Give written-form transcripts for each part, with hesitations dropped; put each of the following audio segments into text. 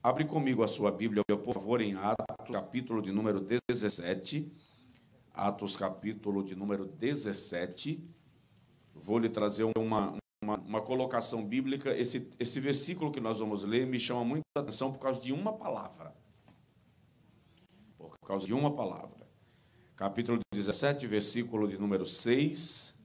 Abre comigo a sua Bíblia, por favor, em Atos, capítulo de número 17. Atos, capítulo de número 17. Vou lhe trazer uma colocação bíblica. Esse versículo que nós vamos ler me chama muita atenção por causa de uma palavra. Por causa de uma palavra. Capítulo 17, versículo de número 6.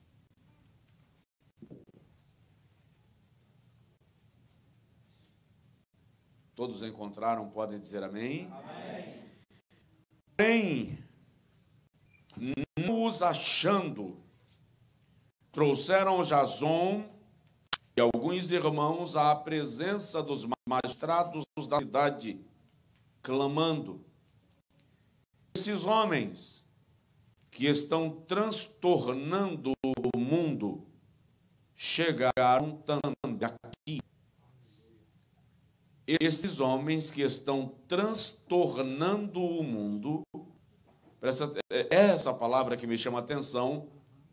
Todos encontraram, podem dizer amém? Amém. Porém, não os achando, trouxeram Jason e alguns irmãos à presença dos magistrados da cidade, clamando: esses homens que estão transtornando o mundo chegaram também aqui. Esses homens que estão transtornando o mundo, essa palavra que me chama a atenção,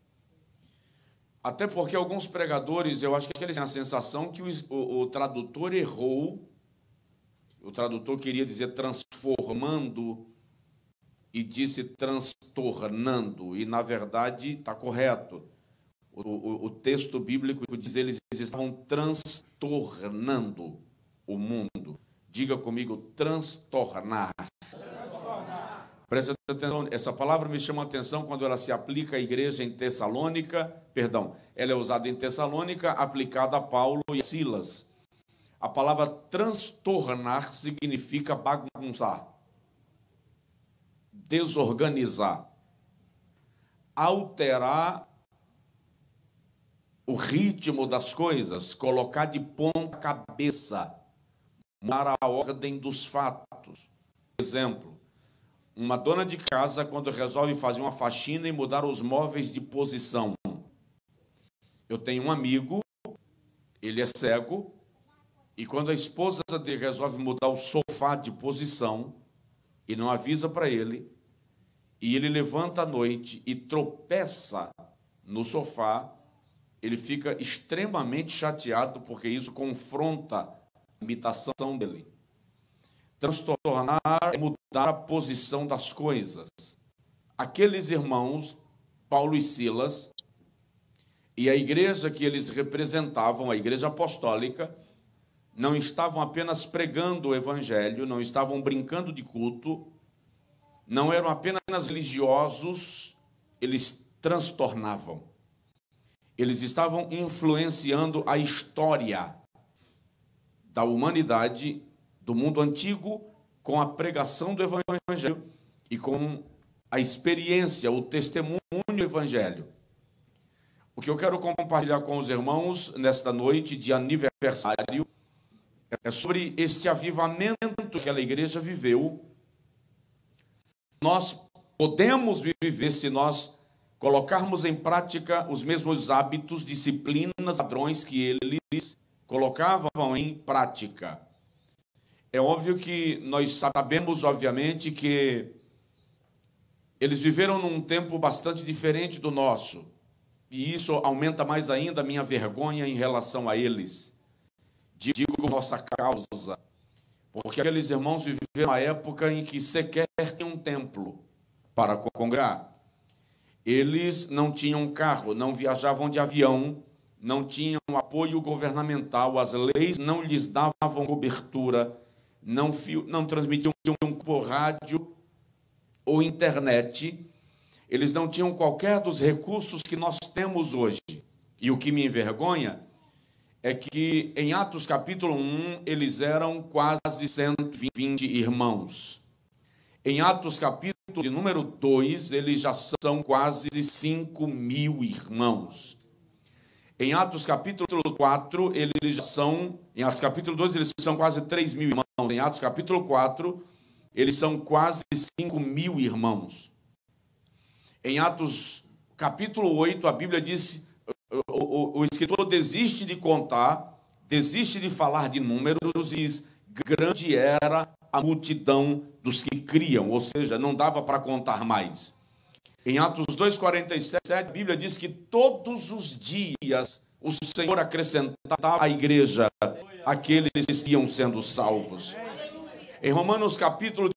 até porque alguns pregadores, eu acho que eles têm a sensação que o tradutor errou, o tradutor queria dizer transformando e disse transtornando, e na verdade está correto. O texto bíblico diz que eles estavam transtornando o mundo. Diga comigo, transtornar. Presta atenção, essa palavra me chama a atenção quando ela se aplica à igreja em Tessalônica, ela é usada em Tessalônica, aplicada a Paulo e a Silas. A palavra transtornar significa bagunçar, desorganizar, alterar o ritmo das coisas, colocar de ponta cabeça, mudar a ordem dos fatos. Por exemplo, uma dona de casa, quando resolve fazer uma faxina e mudar os móveis de posição. Eu tenho um amigo, ele é cego, e quando a esposa dele resolve mudar o sofá de posição, e não avisa para ele, e ele levanta à noite e tropeça no sofá, ele fica extremamente chateado, porque isso confronta a imitação dele. Transtornar é mudar a posição das coisas. Aqueles irmãos, Paulo e Silas, e a igreja que eles representavam, a igreja apostólica, não estavam apenas pregando o evangelho, não estavam brincando de culto, não eram apenas religiosos, eles transtornavam. Eles estavam influenciando a história da humanidade, do mundo antigo, com a pregação do evangelho e com a experiência, o testemunho do evangelho. O que eu quero compartilhar com os irmãos nesta noite de aniversário é sobre este avivamento que aquela igreja viveu. Nós podemos viver se nós colocarmos em prática os mesmos hábitos, disciplinas, padrões que eles colocavam em prática. É óbvio que nós sabemos, obviamente, que eles viveram num tempo bastante diferente do nosso. E isso aumenta mais ainda a minha vergonha em relação a eles. Digo nossa causa. Porque aqueles irmãos viveram uma época em que sequer tinham um templo para congregar. Eles não tinham carro, não viajavam de avião, não tinham apoio governamental, as leis não lhes davam cobertura, não transmitiam por rádio ou internet, eles não tinham qualquer dos recursos que nós temos hoje. E o que me envergonha é que em Atos capítulo 1 eles eram quase 120 irmãos. Em Atos capítulo de número 2 eles já são quase 5.000 irmãos. Em Atos capítulo 4, eles já são, em Atos capítulo 2, eles são quase 3.000 irmãos. Em Atos capítulo 4, eles são quase 5.000 irmãos. Em Atos capítulo 8, a Bíblia diz, o escritor desiste de contar, desiste de falar de números e diz, grande era a multidão dos que criam, ou seja, não dava para contar mais. Em Atos 2,47, a Bíblia diz que todos os dias o Senhor acrescentava à igreja aqueles que iam sendo salvos. Em Romanos capítulo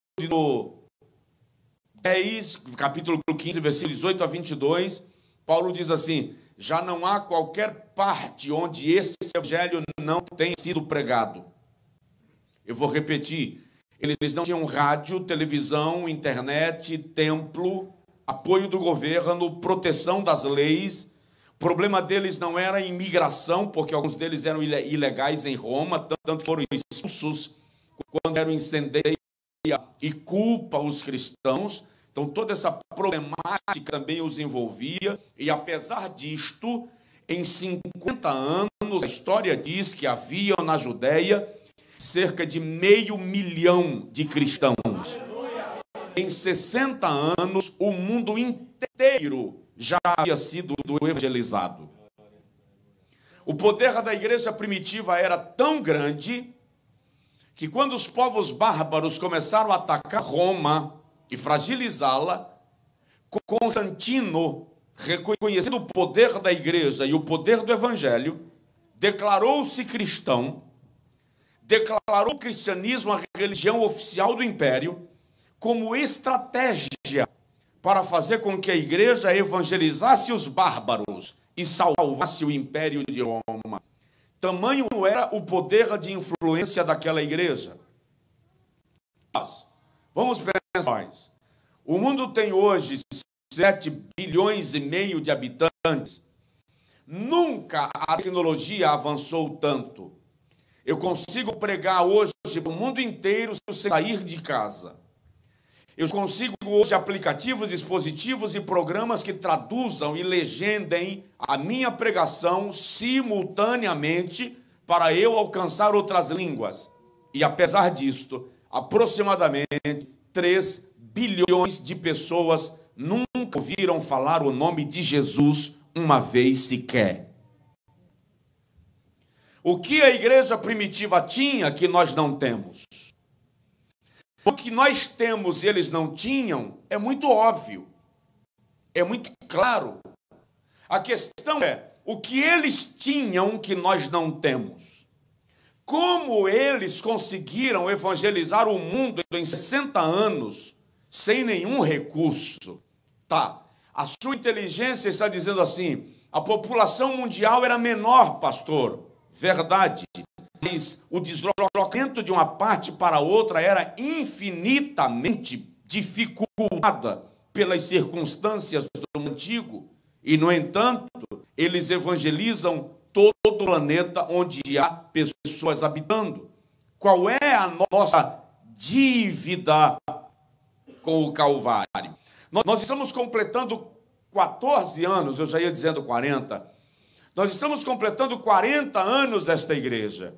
10, capítulo 15, versículos 18 a 22, Paulo diz assim: já não há qualquer parte onde esse evangelho não tenha sido pregado. Eu vou repetir: eles não tinham rádio, televisão, internet, templo, apoio do governo, proteção das leis. O problema deles não era a imigração, porque alguns deles eram ilegais em Roma, tanto foram expulsos quando eram incendeia e culpa os cristãos. Então toda essa problemática também os envolvia, e apesar disto, em 50 anos, a história diz que havia na Judéia cerca de 500 mil de cristãos. Em 60 anos, o mundo inteiro já havia sido evangelizado. O poder da igreja primitiva era tão grande que quando os povos bárbaros começaram a atacar Roma e fragilizá-la, Constantino, reconhecendo o poder da igreja e o poder do evangelho, declarou-se cristão, declarou o cristianismo a religião oficial do império, como estratégia para fazer com que a igreja evangelizasse os bárbaros e salvasse o império de Roma. Tamanho era o poder de influência daquela igreja. Mas, vamos pensar mais. O mundo tem hoje 7,5 bilhões de habitantes. Nunca a tecnologia avançou tanto. Eu consigo pregar hoje para o mundo inteiro sem sair de casa. Eu consigo hoje aplicativos, dispositivos e programas que traduzam e legendem a minha pregação simultaneamente para eu alcançar outras línguas. E apesar disto, aproximadamente 3 bilhões de pessoas nunca ouviram falar o nome de Jesus uma vez sequer. O que a igreja primitiva tinha que nós não temos? O que nós temos e eles não tinham é muito óbvio, é muito claro. A questão é, o que eles tinham que nós não temos? Como eles conseguiram evangelizar o mundo em 60 anos sem nenhum recurso? Tá, a sua inteligência está dizendo assim: a população mundial era menor, pastor. Verdade. Mas o deslocamento de uma parte para outra era infinitamente dificultada pelas circunstâncias do mundo antigo. E, no entanto, eles evangelizam todo o planeta onde há pessoas habitando. Qual é a nossa dívida com o Calvário? Nós estamos completando 14 anos, eu já ia dizendo 40. Nós estamos completando 40 anos desta igreja.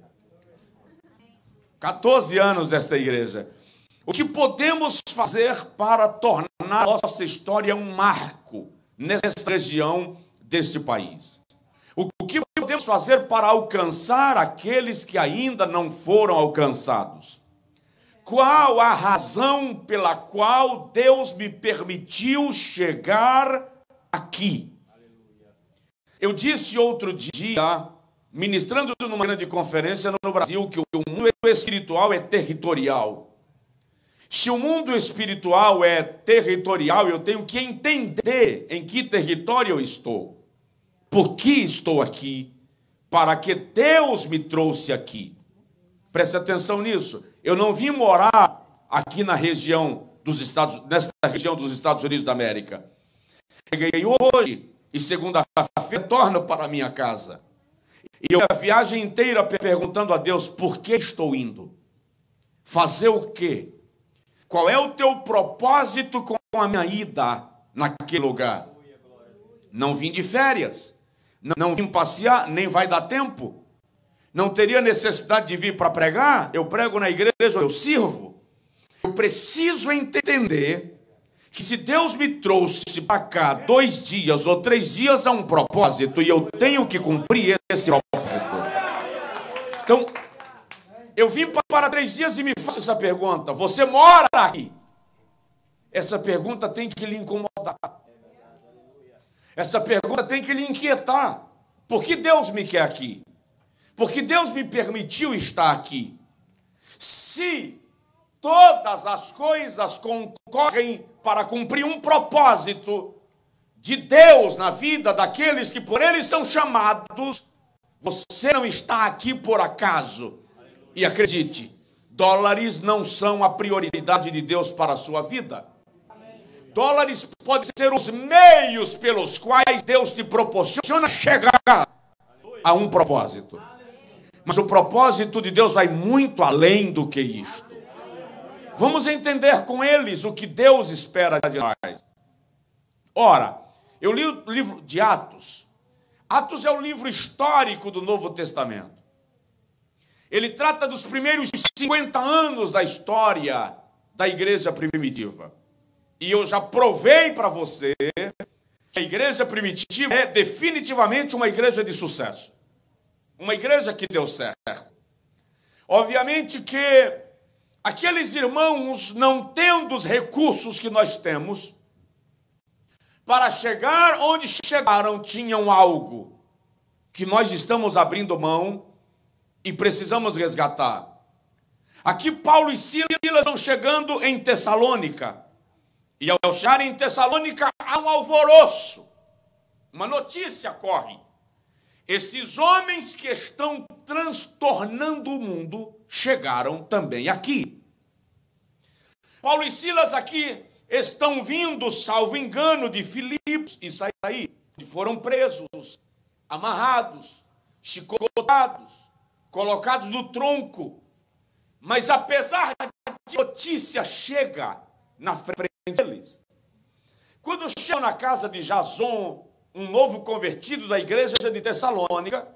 14 anos desta igreja. O que podemos fazer para tornar a nossa história um marco nessa região deste país? O que podemos fazer para alcançar aqueles que ainda não foram alcançados? Qual a razão pela qual Deus me permitiu chegar aqui? Eu disse outro dia, ministrando numa grande conferência no Brasil, que o mundo espiritual é territorial. Se o mundo espiritual é territorial, eu tenho que entender em que território eu estou. Por que estou aqui? Para que Deus me trouxe aqui. Preste atenção nisso. Eu não vim morar aqui na região nesta região dos Estados Unidos da América. Cheguei hoje e segunda-feira retorno para a minha casa. E eu a viagem inteira perguntando a Deus: por que estou indo? Fazer o quê? Qual é o teu propósito com a minha ida naquele lugar? Não vim de férias, não vim passear, nem vai dar tempo. Não teria necessidade de vir para pregar? Eu prego na igreja, eu sirvo. Eu preciso entender que se Deus me trouxe para cá 2 dias ou 3 dias, há um propósito e eu tenho que cumprir esse propósito. Então, eu vim para 3 dias e me faço essa pergunta: você mora aqui? Essa pergunta tem que lhe incomodar. Essa pergunta tem que lhe inquietar. Por que Deus me quer aqui? porque Deus me permitiu estar aqui. Se todas as coisas concorrem para cumprir um propósito de Deus na vida daqueles que por Ele são chamados, você não está aqui por acaso. E acredite, dólares não são a prioridade de Deus para a sua vida. Dólares podem ser os meios pelos quais Deus te proporciona chegar a um propósito. Mas o propósito de Deus vai muito além do que isto. Vamos entender com eles o que Deus espera de nós. Ora, eu li o livro de Atos. Atos é o livro histórico do Novo Testamento. Ele trata dos primeiros 50 anos da história da igreja primitiva. E eu já provei para você que a igreja primitiva é definitivamente uma igreja de sucesso. Uma igreja que deu certo. Obviamente que aqueles irmãos, não tendo os recursos que nós temos, para chegar onde chegaram, tinham algo que nós estamos abrindo mão e precisamos resgatar. Aqui Paulo e Silas estão chegando em Tessalônica. E ao chegarem em Tessalônica, há um alvoroço. Uma notícia corre. Esses homens que estão transtornando o mundo chegaram também aqui. Paulo e Silas aqui estão vindo, salvo engano, de Filipos, e saí, foram presos, amarrados, chicotados, colocados no tronco. Mas apesar de notícia chega na frente deles, quando chegam na casa de Jason, um novo convertido da igreja de Tessalônica,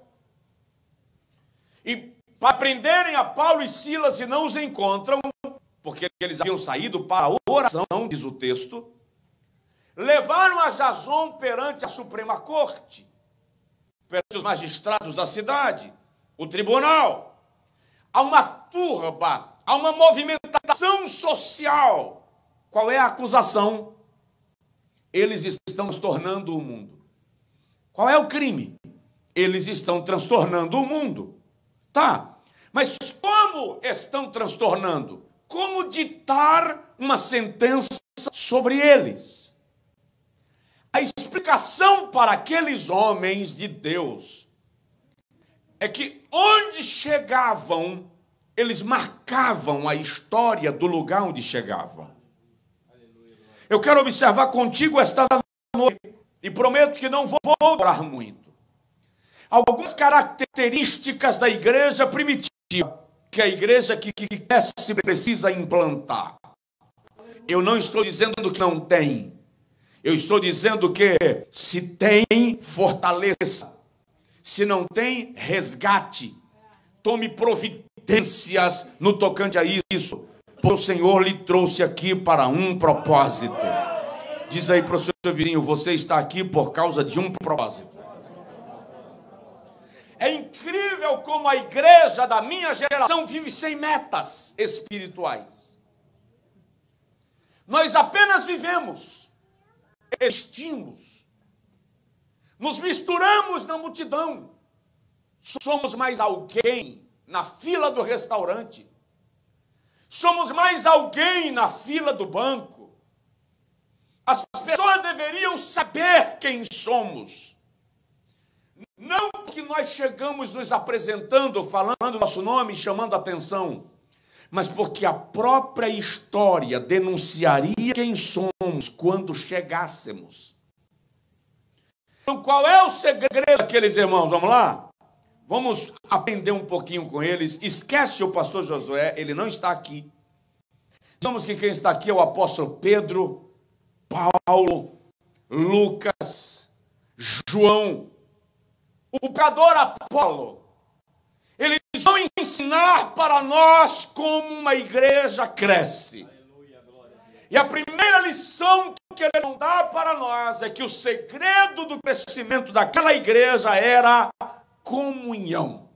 e para prenderem a Paulo e Silas e não os encontram, porque eles haviam saído para a oração, diz o texto, levaram a Jason perante a Suprema Corte, perante os magistrados da cidade, o tribunal. Há uma turba, há uma movimentação social. Qual é a acusação? Eles estão transtornando o mundo. Qual é o crime? Eles estão transtornando o mundo. Tá, mas como estão transtornando? Como ditar uma sentença sobre eles? A explicação para aqueles homens de Deus é que onde chegavam, eles marcavam a história do lugar onde chegavam. Eu quero observar contigo esta noite e prometo que não vou orar muito. Algumas características da igreja primitiva, que a igreja que cresce precisa implantar. Eu não estou dizendo que não tem. Eu estou dizendo que se tem, fortaleça. Se não tem, resgate. Tome providências no tocante a isso. Porque o Senhor lhe trouxe aqui para um propósito. Diz aí para o seu vizinho, você está aqui por causa de um propósito. É incrível como a igreja da minha geração vive sem metas espirituais. Nós apenas vivemos, existimos, nos misturamos na multidão. Somos mais alguém na fila do restaurante. Somos mais alguém na fila do banco. As pessoas deveriam saber quem somos. Não que nós chegamos nos apresentando, falando nosso nome, chamando atenção, mas porque a própria história denunciaria quem somos quando chegássemos. Então, qual é o segredo daqueles irmãos? Vamos lá? Vamos aprender um pouquinho com eles. Esquece o pastor Josué, ele não está aqui. Digamos que quem está aqui é o apóstolo Pedro, Paulo, Lucas, João, o pregador Apolo. Eles vão ensinar para nós como uma igreja cresce. E a primeira lição que ele não dá para nós é que o segredo do crescimento daquela igreja era comunhão.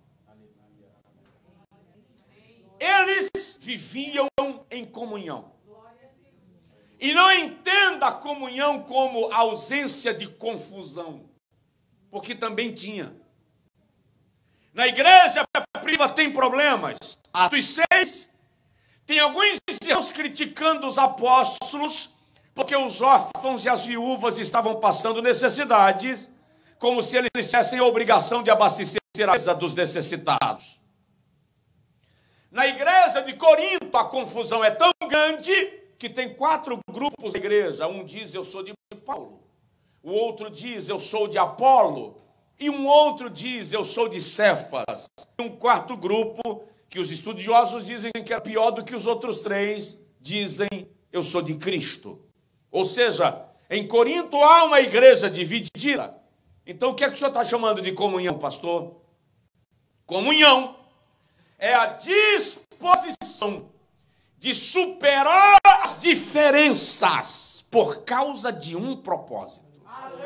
Eles viviam em comunhão. E não entenda a comunhão como ausência de confusão, porque também tinha. Na igreja primitiva tem problemas. Atos 6, tem alguns irmãos criticando os apóstolos, porque os órfãos e as viúvas estavam passando necessidades, como se eles tivessem a obrigação de abastecer a mesa dos necessitados. Na igreja de Corinto, a confusão é tão grande que tem 4 grupos da igreja. Um diz, eu sou de Paulo. O outro diz, eu sou de Apolo. E um outro diz, eu sou de Cefas. E um 4º grupo, que os estudiosos dizem que é pior do que os outros 3, dizem, eu sou de Cristo. Ou seja, em Corinto há uma igreja dividida. Então, o que é que o senhor está chamando de comunhão, pastor? Comunhão é a disposição de superar as diferenças por causa de um propósito.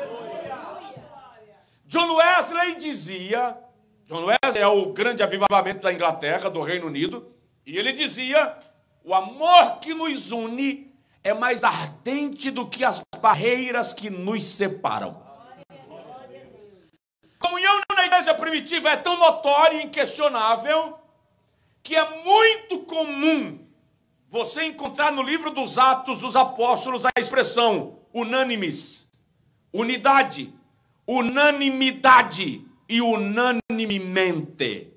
John Wesley dizia, John Wesley é o grande avivamento da Inglaterra, do Reino Unido, e ele dizia, o amor que nos une é mais ardente do que as barreiras que nos separam. A comunhão na igreja primitiva é tão notória e inquestionável que é muito comum você encontrar no livro dos Atos dos Apóstolos a expressão unânimes, unidade, unanimidade e unanimemente.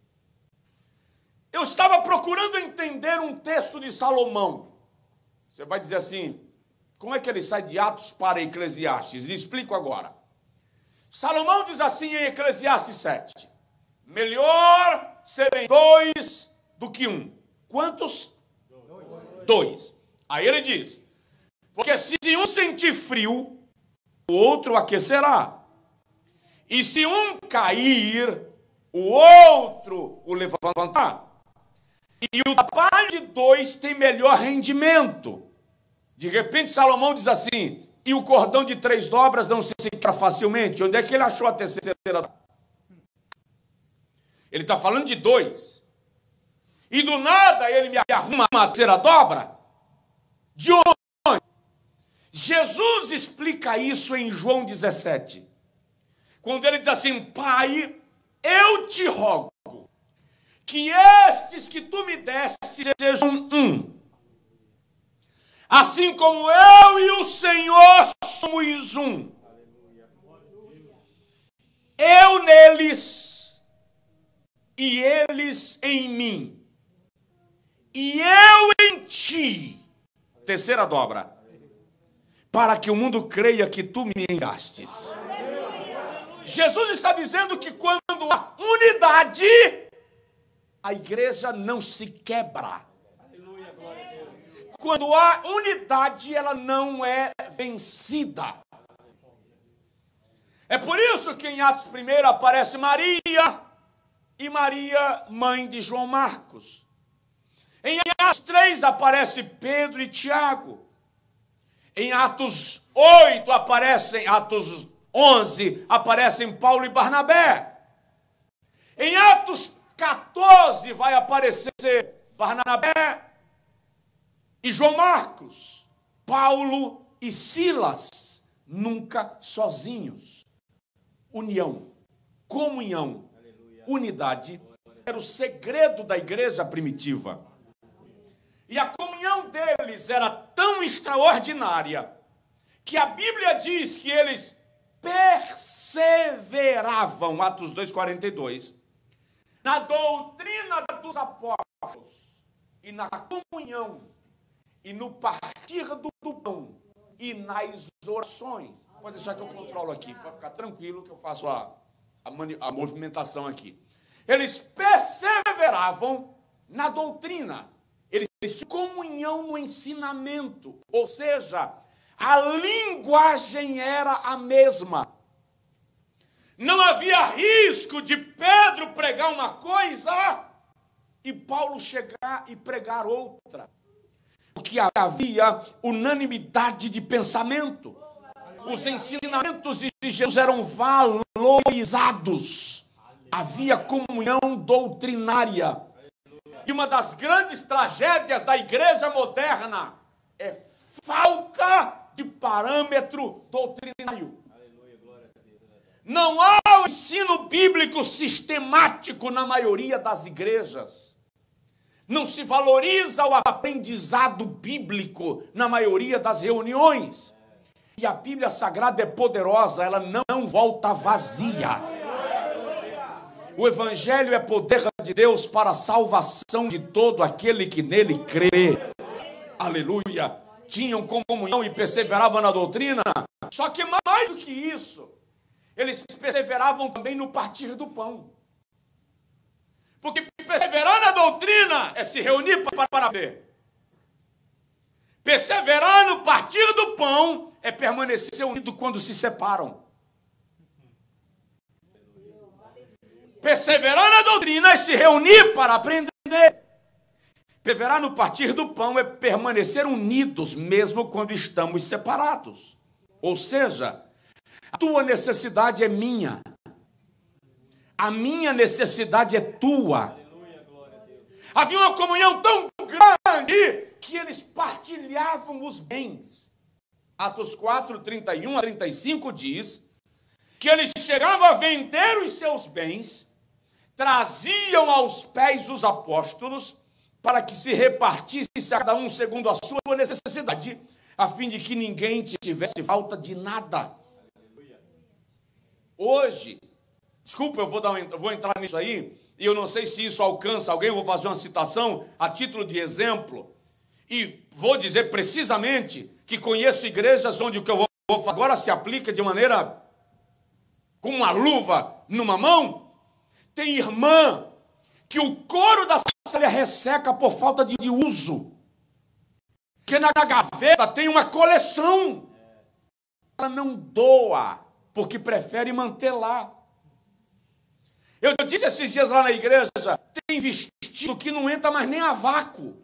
Eu estava procurando entender um texto de Salomão. Você vai dizer assim, como é que ele sai de Atos para Eclesiastes? Lhe explico agora. Salomão diz assim em Eclesiastes 7, melhor serem 2 do que 1. Quantos? 2. Aí ele diz, porque se um sentir frio, o outro aquecerá. E se um cair, o outro o levantará. E o trabalho de 2 tem melhor rendimento. De repente Salomão diz assim, e o cordão de 3 dobras não se quebra facilmente. Onde é que ele achou a terceira dobra? Ele está falando de 2. E do nada ele me arruma uma terceira dobra? De onde? Jesus explica isso em João 17. Quando ele diz assim, Pai, eu te rogo que estes que tu me deste sejam um. Assim como eu e o Senhor somos um. Eu neles e eles em mim. E eu em ti. Terceira dobra. Para que o mundo creia que tu me enviastes. Jesus está dizendo que quando há unidade, a igreja não se quebra. Quando há unidade, ela não é vencida. É por isso que em Atos 1 aparece Maria, e Maria, mãe de João Marcos. Em Atos 3 aparece Pedro e Tiago. Em Atos 8 aparecem, Atos 11 aparecem Paulo e Barnabé. Em Atos 14 vai aparecer Barnabé e João Marcos, Paulo e Silas, nunca sozinhos. União, comunhão, unidade, era o segredo da igreja primitiva. E a comunhão deles era tão extraordinária, que a Bíblia diz que eles perseveravam, Atos 2,42, na doutrina dos apóstolos, e na comunhão, e no partir do pão, e nas orações. Pode deixar que eu controlo aqui, pode ficar tranquilo que eu faço a movimentação aqui. Eles perseveravam na doutrina, eles tinham comunhão no ensinamento, ou seja, a linguagem era a mesma. Não havia risco de Pedro pregar uma coisa e Paulo chegar e pregar outra. Porque havia unanimidade de pensamento. Os ensinamentos de Jesus eram valorizados. Havia comunhão doutrinária. E uma das grandes tragédias da igreja moderna é falta de parâmetro doutrinário. Não há o ensino bíblico sistemático na maioria das igrejas. Não se valoriza o aprendizado bíblico na maioria das reuniões. E a Bíblia Sagrada é poderosa, ela não volta vazia. O Evangelho é poder de Deus para a salvação de todo aquele que nele crê. Aleluia! Tinham comunhão e perseveravam na doutrina. Só que mais do que isso, eles perseveravam também no partir do pão. Porque perseverar na doutrina é se reunir para ver. Perseverar no partir do pão é permanecer unido quando se separam. Perseverar na doutrina é se reunir para aprender. Perseverar no partir do pão é permanecer unidos mesmo quando estamos separados. Ou seja, a tua necessidade é minha. A minha necessidade é tua. Havia uma comunhão tão grande que eles partilhavam os bens. Atos 4, 31 a 35 diz que eles chegavam a vender os seus bens, traziam aos pés dos apóstolos para que se repartisse a cada um segundo a sua necessidade, a fim de que ninguém tivesse falta de nada. Hoje, desculpa, eu vou entrar nisso aí, e eu não sei se isso alcança alguém, eu vou fazer uma citação a título de exemplo, e vou dizer precisamente que conheço igrejas onde o que eu vou falar agora se aplica de maneira com uma luva numa mão. Tem irmã que o couro da saia resseca por falta de uso, que na gaveta tem uma coleção, ela não doa, porque prefere manter lá. Eu disse esses dias lá na igreja, tem vestido que não entra mais nem a vácuo.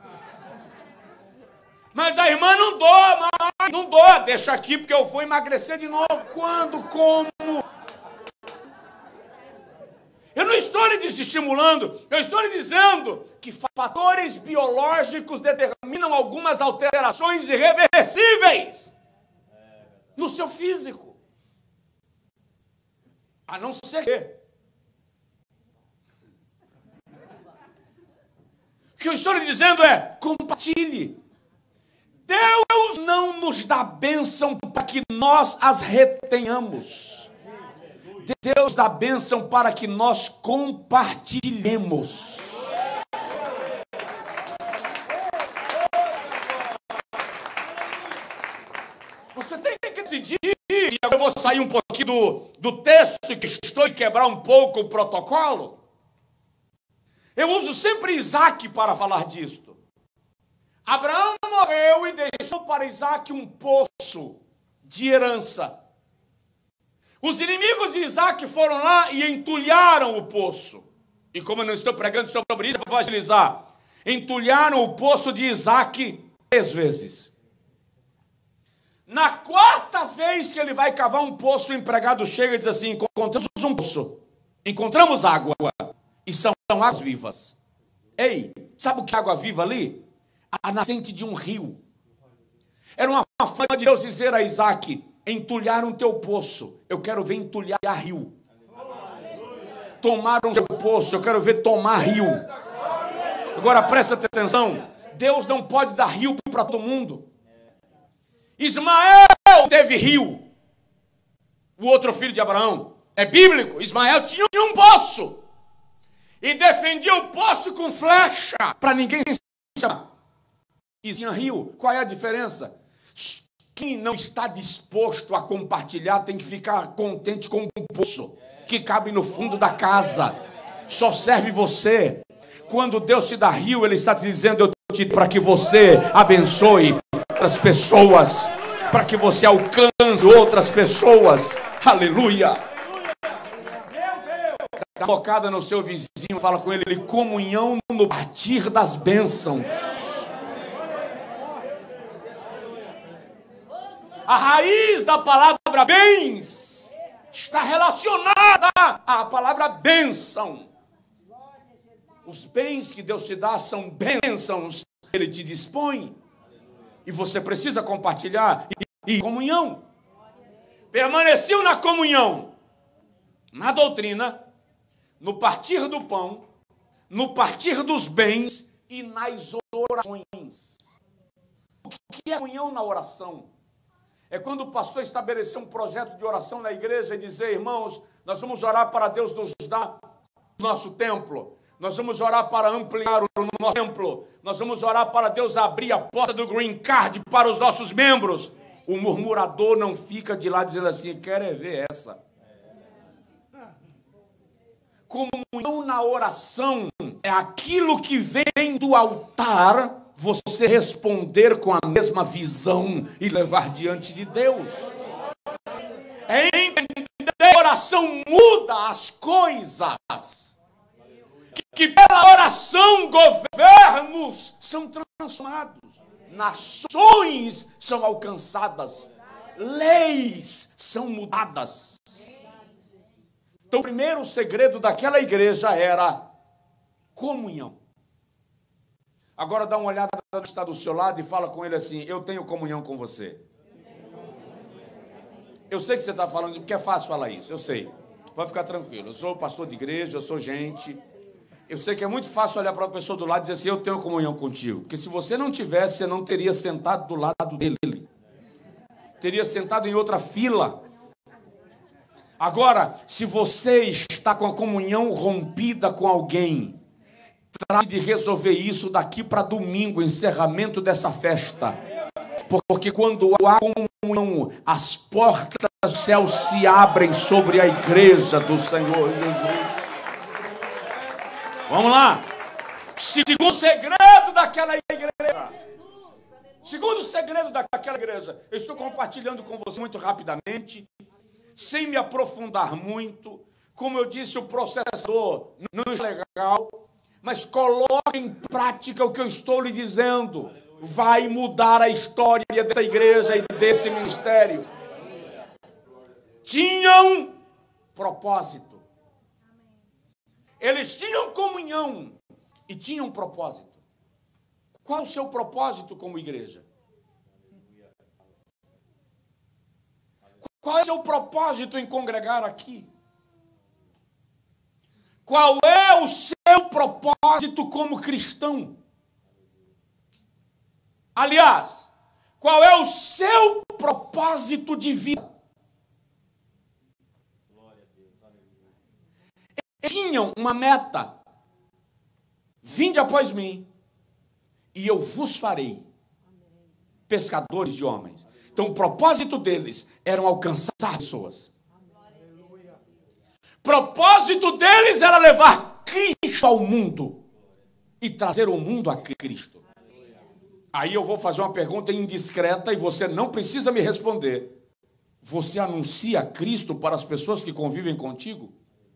Mas a irmã não doa, não doa, deixa aqui porque eu vou emagrecer de novo. Quando? Como? Eu não estou lhe desestimulando, eu estou lhe dizendo que fatores biológicos determinam algumas alterações irreversíveis no seu físico. A não ser que... O que eu estou lhe dizendo é, compartilhe. Deus não nos dá bênção para que nós as retenhamos. Deus dá bênção para que nós compartilhemos. Você tem que decidir, e eu vou sair um pouquinho do texto que estou e quebrar um pouco o protocolo. Eu uso sempre Isaac para falar disto. Abraão morreu e deixou para Isaac um poço de herança. Os inimigos de Isaac foram lá e entulharam o poço. E como eu não estou pregando sobre isso, eu vou agilizar. Entulharam o poço de Isaac 3 vezes. Na 4ª vez que ele vai cavar um poço, o empregado chega e diz assim, encontramos um poço, encontramos água, e são águas vivas. Ei, sabe o que é água viva ali? A nascente de um rio. Era uma forma de Deus dizer a Isaac, entulharam teu poço, eu quero ver entulhar rio. Tomaram seu poço, eu quero ver tomar rio. Agora presta atenção, Deus não pode dar rio para todo mundo. Ismael teve rio. O outro filho de Abraão, é bíblico, Ismael tinha um poço. E defendia o poço com flecha, para ninguém se chamar. E tinha rio. Qual é a diferença? Quem não está disposto a compartilhar tem que ficar contente com um poço que cabe no fundo da casa. Só serve você. Quando Deus te dá rio, Ele está te dizendo, eu te dou para que você abençoe outras pessoas, para que você alcance outras pessoas. Aleluia! Dá uma tocada no seu vizinho, fala com ele, comunhão no partir das bênçãos. A raiz da palavra bens está relacionada à palavra bênção. Os bens que Deus te dá são bênçãos que Ele te dispõe. E você precisa compartilhar e comunhão. Permaneciam na comunhão. na doutrina, no partir do pão, no partir dos bens e nas orações. O que é comunhão na oração? É quando o pastor estabelecer um projeto de oração na igreja e dizer: irmãos, nós vamos orar para Deus nos dar o nosso templo. Nós vamos orar para ampliar o nosso templo. Nós vamos orar para Deus abrir a porta do green card para os nossos membros. O murmurador não fica de lá dizendo assim: quero é ver essa. Comunhão na oração é aquilo que vem do altar, você responder com a mesma visão e levar diante de Deus. É entender que a oração muda as coisas. Que pela oração governos são transformados, nações são alcançadas, leis são mudadas. Então, o primeiro segredo daquela igreja era comunhão. Agora dá uma olhada no que está do seu lado e fala com ele assim: eu tenho comunhão com você. Eu sei que você está falando, porque é fácil falar isso, eu sei. Pode ficar tranquilo, eu sou pastor de igreja, eu sou gente. Eu sei que é muito fácil olhar para a pessoa do lado e dizer assim: eu tenho comunhão contigo. Porque se você não tivesse, você não teria sentado do lado dele. Teria sentado em outra fila. Agora, se você está com a comunhão rompida com alguém, trate de resolver isso daqui para domingo, encerramento dessa festa. Porque quando há comunhão, as portas do céu se abrem sobre a igreja do Senhor Jesus. Vamos lá. Segundo segredo daquela igreja. Segundo segredo daquela igreja. Eu estou compartilhando com você muito rapidamente, sem me aprofundar muito. Como eu disse, o processador não é legal, mas coloque em prática o que eu estou lhe dizendo. Vai mudar a história dessa igreja e desse ministério. Tinham propósito. Eles tinham comunhão e tinham propósito. Qual o seu propósito como igreja? Qual é o seu propósito em congregar aqui? Qual é o seu propósito como cristão? Aliás, qual é o seu propósito de vida? Eles tinham uma meta: vinde após mim, e eu vos farei pescadores de homens. Então, o propósito deles era alcançar pessoas. O propósito deles era levar Cristo ao mundo e trazer o mundo a Cristo. Aí eu vou fazer uma pergunta indiscreta e você não precisa me responder. Você anuncia Cristo para as pessoas que convivem contigo?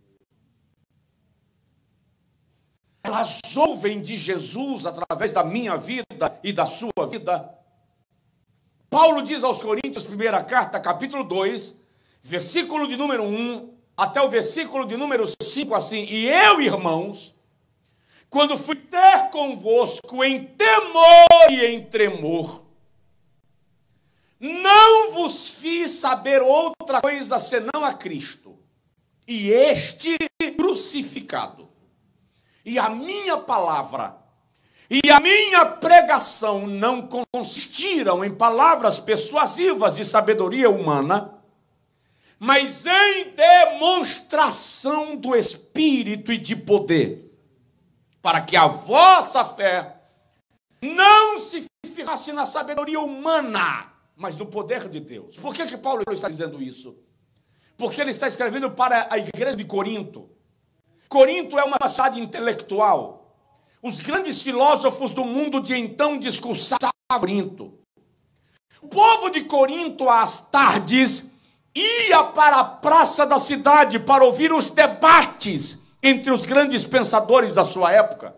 Elas ouvem de Jesus através da minha vida e da sua vida. Paulo diz aos Coríntios, primeira carta, capítulo 2, versículo de número 1, até o versículo de número 5, assim: e eu, irmãos, quando fui ter convosco em temor e em tremor, não vos fiz saber outra coisa senão a Cristo, e este crucificado. E a minha palavra e a minha pregação não consistiram em palavras persuasivas de sabedoria humana, mas em demonstração do Espírito e de poder, para que a vossa fé não se firmasse na sabedoria humana, mas no poder de Deus. Por que Paulo está dizendo isso? Porque ele está escrevendo para a igreja de Corinto. Corinto é uma cidade intelectual. Os grandes filósofos do mundo de então discursavam Corinto. O povo de Corinto, às tardes, ia para a praça da cidade para ouvir os debates entre os grandes pensadores da sua época.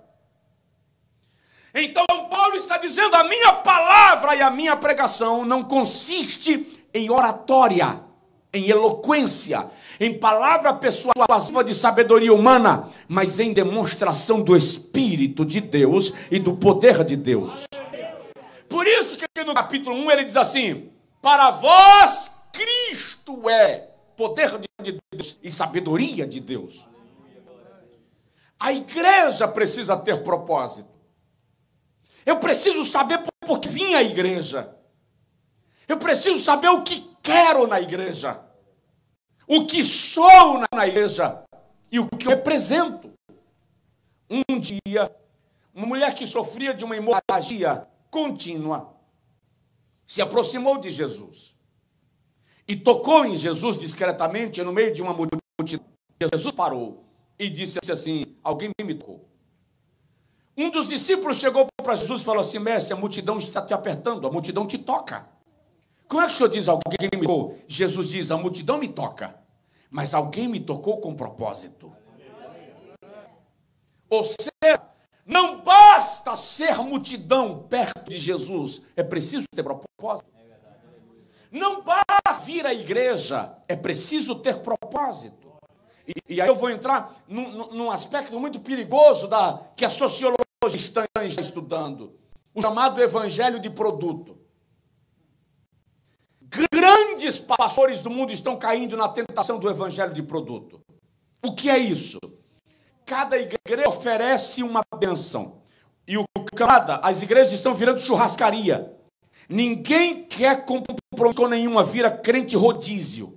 Então Paulo está dizendo: a minha palavra e a minha pregação não consiste em oratória, em eloquência, em palavra persuasiva de sabedoria humana, mas em demonstração do Espírito de Deus e do poder de Deus. Por isso que no capítulo 1 ele diz assim: para vós Cristo é poder de de Deus e sabedoria de Deus. A igreja precisa ter propósito. Eu preciso saber por que vim à igreja. Eu preciso saber o que quero na igreja. O que sou na igreja. E o que eu represento. Um dia, uma mulher que sofria de uma hemorragia contínua se aproximou de Jesus. E tocou em Jesus discretamente no meio de uma multidão. Jesus parou e disse assim: alguém me tocou. Um dos discípulos chegou para Jesus e falou assim: mestre, a multidão está te apertando, a multidão te toca. Como é que o senhor diz alguém me tocou? Jesus diz: a multidão me toca, mas alguém me tocou com propósito. Ou seja, não basta ser multidão perto de Jesus, é preciso ter propósito. Não basta vir à igreja, é preciso ter propósito. E aí eu vou entrar num aspecto muito perigoso que a sociologia está estudando, o chamado evangelho de produto. Grandes pastores do mundo estão caindo na tentação do evangelho de produto. O que é isso? Cada igreja oferece uma bênção. E as igrejas estão virando churrascaria. Ninguém quer compromisso nenhuma, vira crente rodízio.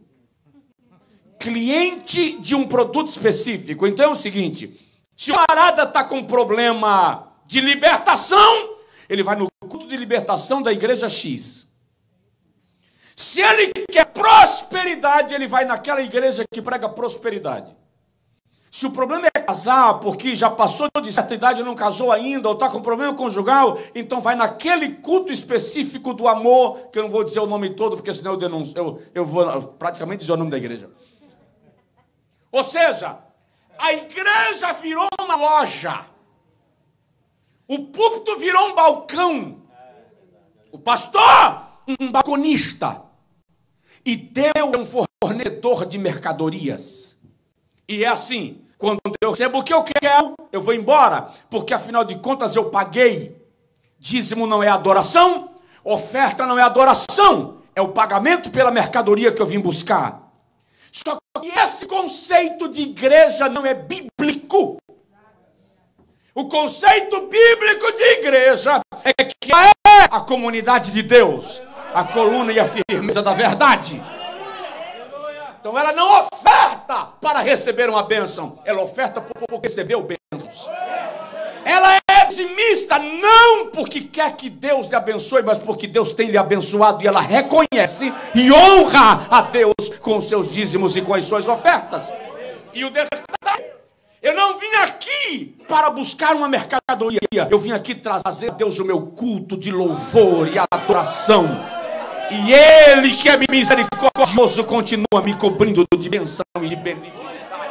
Cliente de um produto específico. Então é o seguinte: se o camarada está com problema de libertação, ele vai no culto de libertação da igreja X. Se ele quer prosperidade, ele vai naquela igreja que prega prosperidade. Se o problema é casar, porque já passou de certa idade e não casou ainda, ou está com problema conjugal, então vai naquele culto específico do amor, que eu não vou dizer o nome todo, porque senão eu vou praticamente dizer o nome da igreja. Ou seja, a igreja virou uma loja. O púlpito virou um balcão. O pastor, um balconista. E Deus é um fornecedor de mercadorias. E é assim, quando eu recebo o que eu quero, eu vou embora. Porque afinal de contas eu paguei. Dízimo não é adoração, oferta não é adoração. É o pagamento pela mercadoria que eu vim buscar. Só que esse conceito de igreja não é bíblico. O conceito bíblico de igreja é que é a comunidade de Deus, a coluna e a firmeza da verdade. Então ela não oferta para receber uma bênção, ela oferta porque recebeu bênçãos. Ela é dizimista não porque quer que Deus lhe abençoe, mas porque Deus tem lhe abençoado e ela reconhece e honra a Deus com os seus dízimos e com as suas ofertas. E o detalhe, eu não vim aqui para buscar uma mercadoria, eu vim aqui trazer a Deus o meu culto de louvor e adoração. E Ele, que é misericordioso, continua me cobrindo de bênção e de benignidade.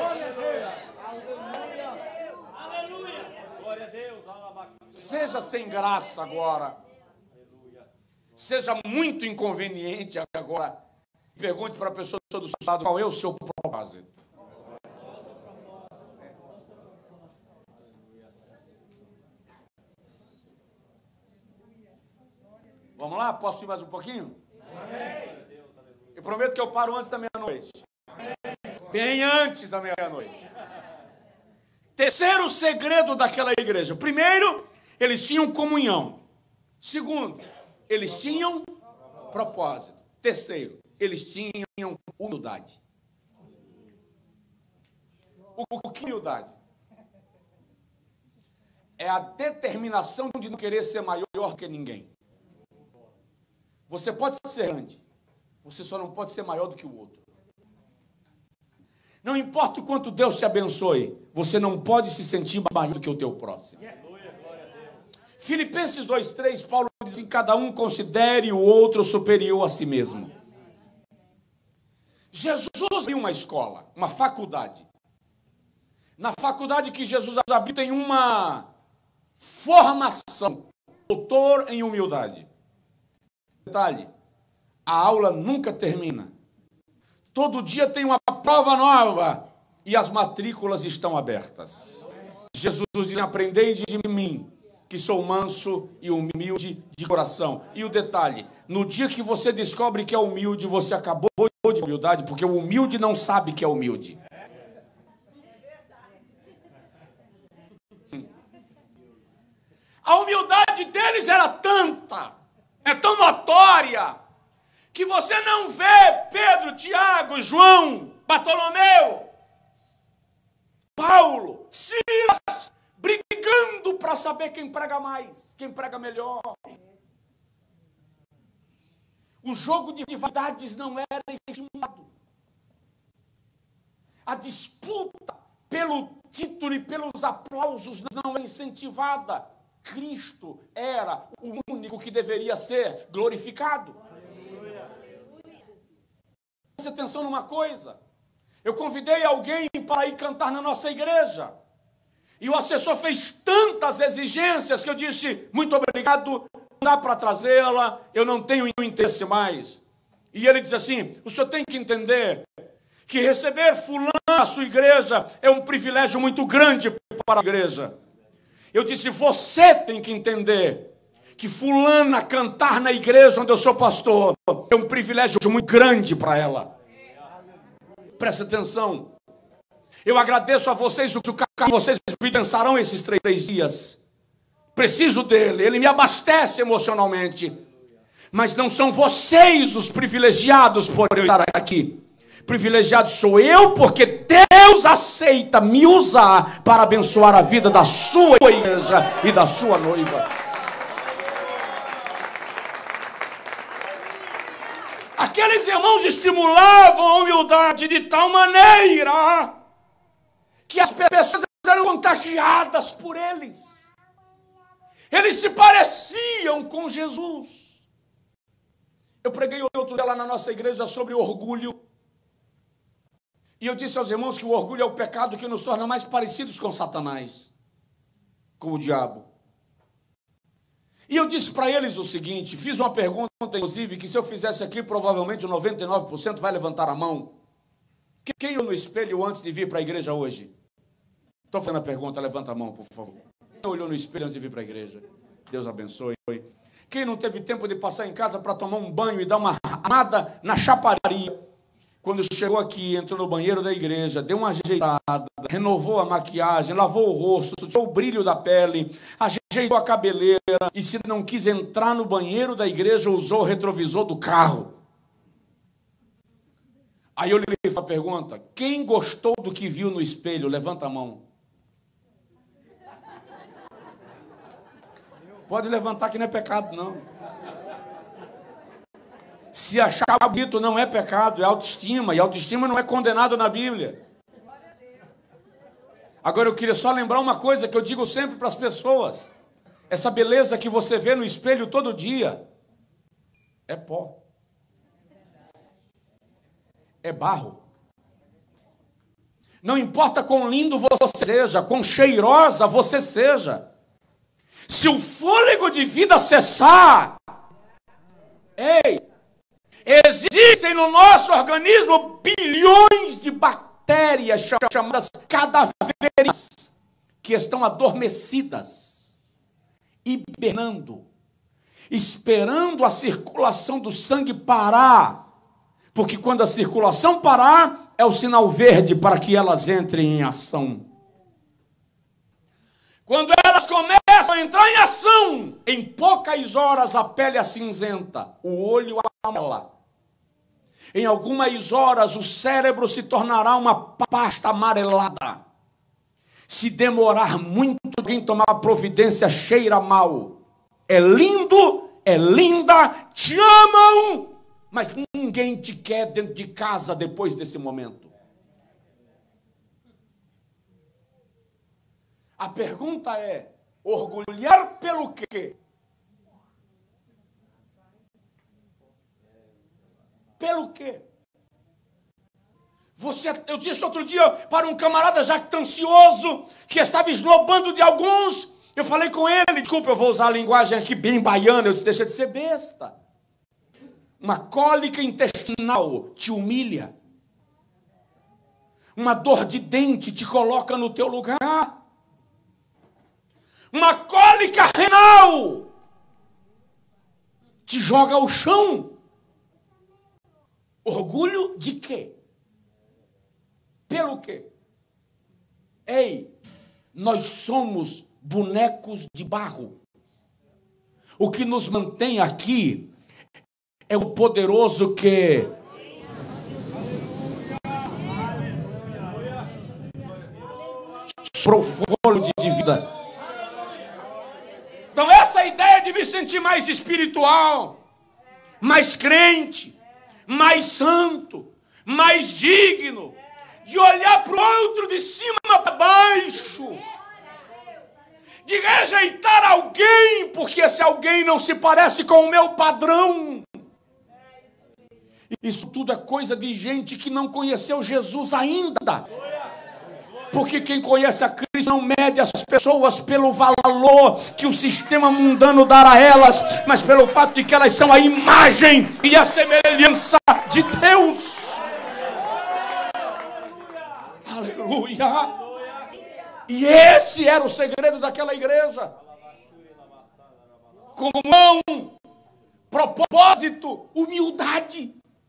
Seja sem graça agora. Seja muito inconveniente agora. Pergunte para a pessoa do seu lado qual é o seu propósito. Vamos lá? Posso ir mais um pouquinho? Eu prometo que eu paro antes da meia-noite. Bem antes da meia-noite. Terceiro segredo daquela igreja. Primeiro, eles tinham comunhão. Segundo, eles tinham propósito. Terceiro, eles tinham humildade. O que é humildade? É a determinação de não querer ser maior que ninguém. Você pode ser grande, você só não pode ser maior do que o outro. Não importa o quanto Deus te abençoe, você não pode se sentir maior do que o teu próximo. Filipenses 2:3, Paulo diz que cada um considere o outro superior a si mesmo. Jesus abriu uma escola, uma faculdade. Na faculdade que Jesus abriu tem uma formação, doutor em humildade. Detalhe, a aula nunca termina. Todo dia tem uma prova nova e as matrículas estão abertas. Jesus diz: aprendei de mim, que sou manso e humilde de coração. E o detalhe, no dia que você descobre que é humilde, você acabou de humildade, porque o humilde não sabe que é humilde. A humildade deles era tanta, é tão notória, que você não vê Pedro, Tiago, João, Bartolomeu, Paulo, Silas brigando para saber quem prega mais, quem prega melhor. O jogo de vaidades não era estimado. A disputa pelo título e pelos aplausos não é incentivada. Cristo era o único que deveria ser glorificado. Preste atenção numa coisa. Eu convidei alguém para ir cantar na nossa igreja. E o assessor fez tantas exigências que eu disse, muito obrigado, não dá para trazê-la, eu não tenho interesse mais. E ele disse assim, o senhor tem que entender que receber fulano na sua igreja é um privilégio muito grande para a igreja. Eu disse, você tem que entender que fulana cantar na igreja onde eu sou pastor é um privilégio muito grande para ela. Preste atenção. Eu agradeço a vocês o que vocês me pensarão esses 3 dias. Preciso dele, ele me abastece emocionalmente. Mas não são vocês os privilegiados por eu estar aqui. Privilegiado sou eu porque Deus aceita me usar para abençoar a vida da sua igreja e da sua noiva. Aqueles irmãos estimulavam a humildade de tal maneira que as pessoas eram contagiadas por eles. Eles se pareciam com Jesus. Eu preguei outro dia lá na nossa igreja sobre orgulho. E eu disse aos irmãos que o orgulho é o pecado que nos torna mais parecidos com Satanás, com o diabo. E eu disse para eles o seguinte, fiz uma pergunta, inclusive, que se eu fizesse aqui, provavelmente o 99% vai levantar a mão. Quem olhou no espelho antes de vir para a igreja hoje? Estou fazendo a pergunta, levanta a mão, por favor. Quem olhou no espelho antes de vir para a igreja? Deus abençoe. Quem não teve tempo de passar em casa para tomar um banho e dar uma amada na chaparia? Quando chegou aqui, entrou no banheiro da igreja, deu uma ajeitada, renovou a maquiagem, lavou o rosto, tirou o brilho da pele, ajeitou a cabeleira e, se não quis entrar no banheiro da igreja, usou o retrovisor do carro. Aí eu lhe fiz a pergunta, quem gostou do que viu no espelho? Levanta a mão. Pode levantar que não é pecado, não. Se achar bonito não é pecado, é autoestima. E autoestima não é condenado na Bíblia. Agora eu queria só lembrar uma coisa que eu digo sempre para as pessoas. Essa beleza que você vê no espelho todo dia é pó. É barro. Não importa quão lindo você seja, quão cheirosa você seja. Se o fôlego de vida cessar, existem no nosso organismo bilhões de bactérias chamadas cadaveres que estão adormecidas, hibernando, esperando a circulação do sangue parar, porque quando a circulação parar, é o sinal verde para que elas entrem em ação. Quando elas começam a entrar em ação, em poucas horas a pele acinzenta, o olho amarela. Em algumas horas o cérebro se tornará uma pasta amarelada. Se demorar muito, alguém tomar providência, cheira mal. É lindo, é linda, te amam, mas ninguém te quer dentro de casa depois desse momento. A pergunta é, orgulhar pelo quê? Pelo quê? Eu disse outro dia para um camarada jactancioso que estava esnobando de alguns. Eu falei com ele, desculpa, eu vou usar a linguagem aqui bem baiana. Eu disse, deixa de ser besta. Uma cólica intestinal te humilha. Uma dor de dente te coloca no teu lugar. Uma cólica renal te joga ao chão. Orgulho de quê? Pelo quê? Ei, nós somos bonecos de barro. O que nos mantém aqui é o poderoso que soprou fôlego de vida. Então essa ideia de me sentir mais espiritual, mais crente, mais santo, mais digno, de olhar para o outro de cima para baixo, de rejeitar alguém, porque esse alguém não se parece com o meu padrão. Isso tudo é coisa de gente que não conheceu Jesus ainda. Porque quem conhece a Cristo não mede as pessoas pelo valor que o sistema mundano dá a elas, mas pelo fato de que elas são a imagem e a semelhança de Deus. Aleluia! E esse era o segredo daquela igreja. Comunhão, propósito, humildade.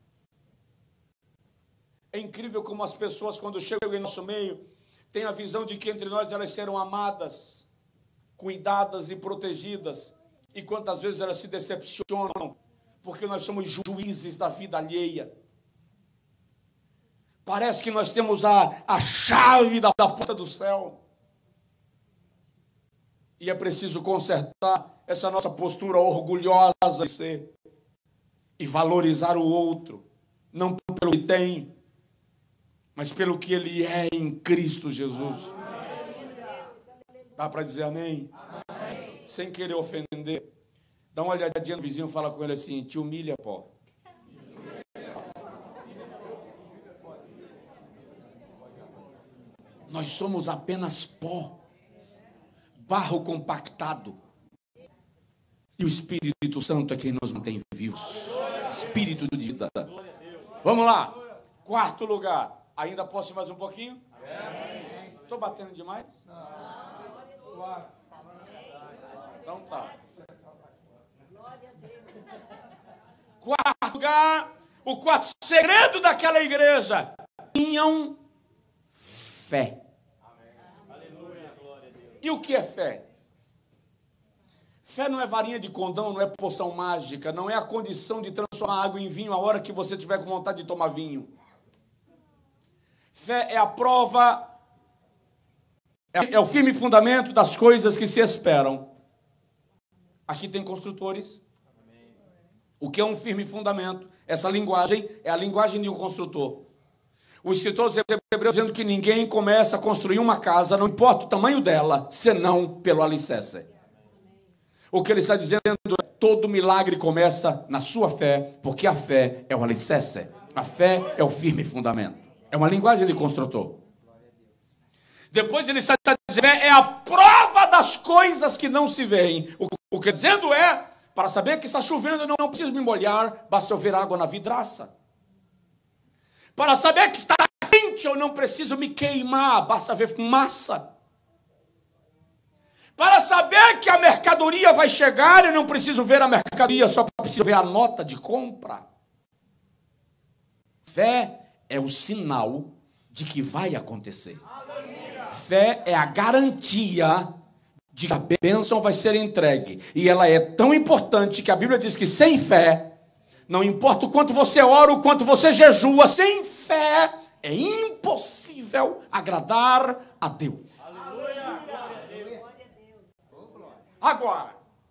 É incrível como as pessoas, quando chegam em nosso meio, têm a visão de que entre nós elas serão amadas, cuidadas e protegidas. E quantas vezes elas se decepcionam, porque nós somos juízes da vida alheia. Parece que nós temos a chave da porta do céu. E é preciso consertar essa nossa postura orgulhosa de ser e valorizar o outro, não pelo que tem, mas pelo que ele é em Cristo Jesus. Dá para dizer amém? Amém? Sem querer ofender. Dá uma olhadinha no vizinho e fala com ele assim: te humilha, pó. Nós somos apenas pó, barro compactado. E o Espírito Santo é quem nos mantém vivos. Espírito de vida. Vamos lá. Quarto lugar. Ainda posso ir mais um pouquinho? Estou batendo demais? Não. Então tá. Quarto lugar. O quarto segredo daquela igreja. Tinham fé. E o que é fé? Fé não é varinha de condão, não é poção mágica, não é a condição de transformar água em vinho a hora que você tiver com vontade de tomar vinho. Fé é a prova, é o firme fundamento das coisas que se esperam. Aqui tem construtores. O que é um firme fundamento? Essa linguagem é a linguagem de um construtor. O escritor dos Hebreus dizendo que ninguém começa a construir uma casa, não importa o tamanho dela, senão pelo alicerce. O que ele está dizendo é: todo milagre começa na sua fé, porque a fé é o alicerce. A fé é o firme fundamento. É uma linguagem de construtor. Depois ele está dizendo: é a prova das coisas que não se veem. O que dizendo é: para saber que está chovendo, eu não preciso me molhar, basta eu ver água na vidraça. Para saber que está quente, eu não preciso me queimar, basta ver fumaça. Para saber que a mercadoria vai chegar, eu não preciso ver a mercadoria, só preciso ver a nota de compra. Fé é o sinal de que vai acontecer. Fé é a garantia de que a bênção vai ser entregue. E ela é tão importante que a Bíblia diz que sem fé, não importa o quanto você ora, o quanto você jejua, sem fé é impossível agradar a Deus. Agora,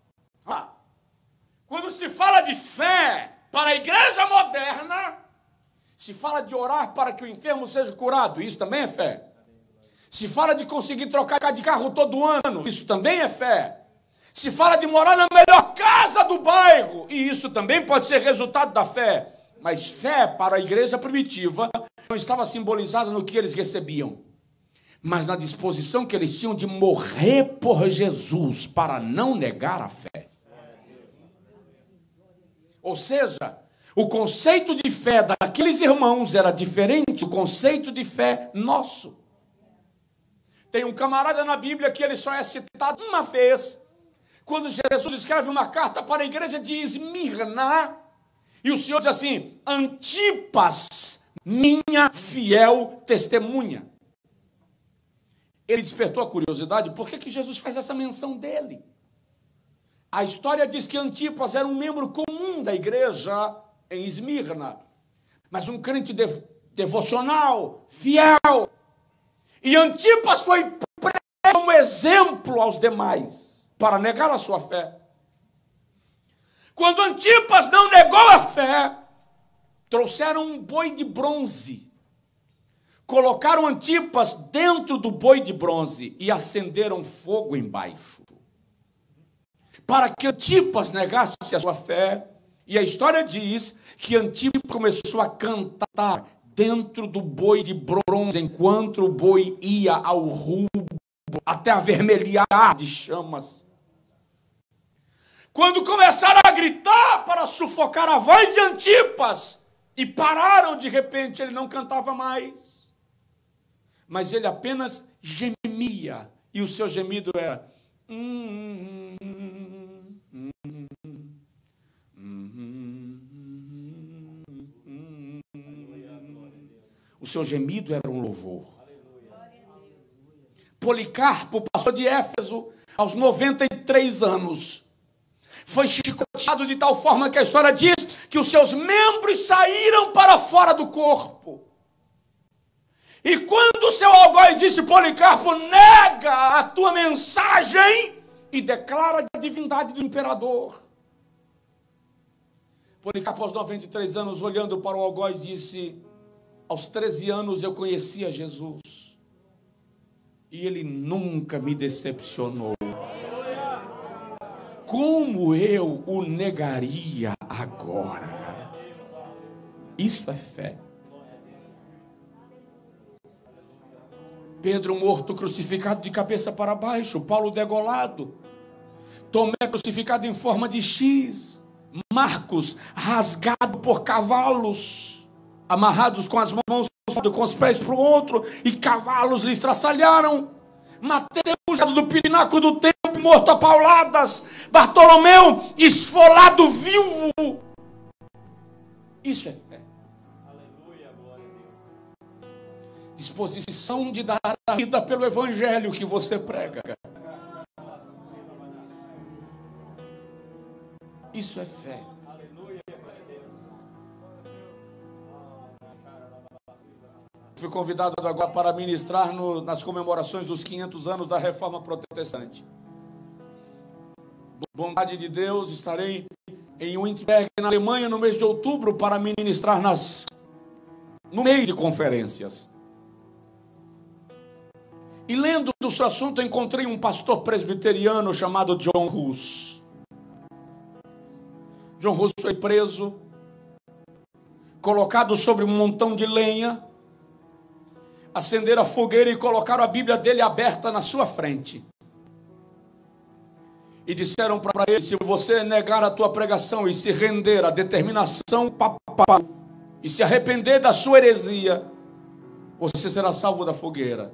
quando se fala de fé para a igreja moderna, se fala de orar para que o enfermo seja curado, isso também é fé. Se fala de conseguir trocar de carro todo ano, isso também é fé. Se fala de morar na melhor casa do bairro, e isso também pode ser resultado da fé. Mas fé para a igreja primitiva não estava simbolizada no que eles recebiam, mas na disposição que eles tinham de morrer por Jesus para não negar a fé. Ou seja, o conceito de fé daqueles irmãos era diferente do conceito de fé nosso. Tem um camarada na Bíblia que ele só é citado uma vez, quando Jesus escreve uma carta para a igreja de Esmirna, E o Senhor diz assim: Antipas, minha fiel testemunha. Ele despertou a curiosidade, por que Jesus faz essa menção dele? A história diz que Antipas era um membro comum da igreja em Esmirna, mas um crente devocional, fiel. E Antipas foi preso como exemplo aos demais para negar a sua fé. Quando Antipas não negou a fé, trouxeram um boi de bronze, colocaram Antipas dentro do boi de bronze e acenderam fogo embaixo, para que Antipas negasse a sua fé. E a história diz que Antipas começou a cantar dentro do boi de bronze, enquanto o boi ia ao rumo, até avermelhar de chamas. Quando começaram a gritar para sufocar a voz de Antipas, e pararam de repente, ele não cantava mais, mas ele apenas gemia, e o seu gemido era... O seu gemido era um louvor. Policarpo, pastor de Éfeso, aos 93 anos, foi chicoteado de tal forma que a história diz que os seus membros saíram para fora do corpo. E quando o seu algoz disse: Policarpo, nega a tua mensagem e declara a divindade do imperador. Policarpo, aos 93 anos, olhando para o algoz, disse: aos 13 anos eu conhecia Jesus e ele nunca me decepcionou. Como eu o negaria agora? Isso é fé. Pedro morto, crucificado de cabeça para baixo, Paulo degolado, Tomé crucificado em forma de X, Marcos rasgado por cavalos, amarrados com as mãos, com os pés para o outro, e cavalos lhe estraçalharam. Mateus, do pináculo do templo, morto a pauladas. Bartolomeu, esfolado vivo. Isso é fé. Disposição de dar a vida pelo evangelho que você prega. Isso é fé. Fui convidado agora para ministrar nas comemorações dos 500 anos da Reforma Protestante. Bondade de Deus, estarei em Wittenberg, na Alemanha, no mês de outubro, para ministrar no meio de conferências. E lendo do seu assunto, encontrei um pastor presbiteriano chamado John Hus. John Hus foi preso, colocado sobre um montão de lenha, acenderam a fogueira e colocaram a Bíblia dele aberta na sua frente. E disseram para ele: se você negar a tua pregação e se render à determinação papal e se arrepender da sua heresia, você será salvo da fogueira.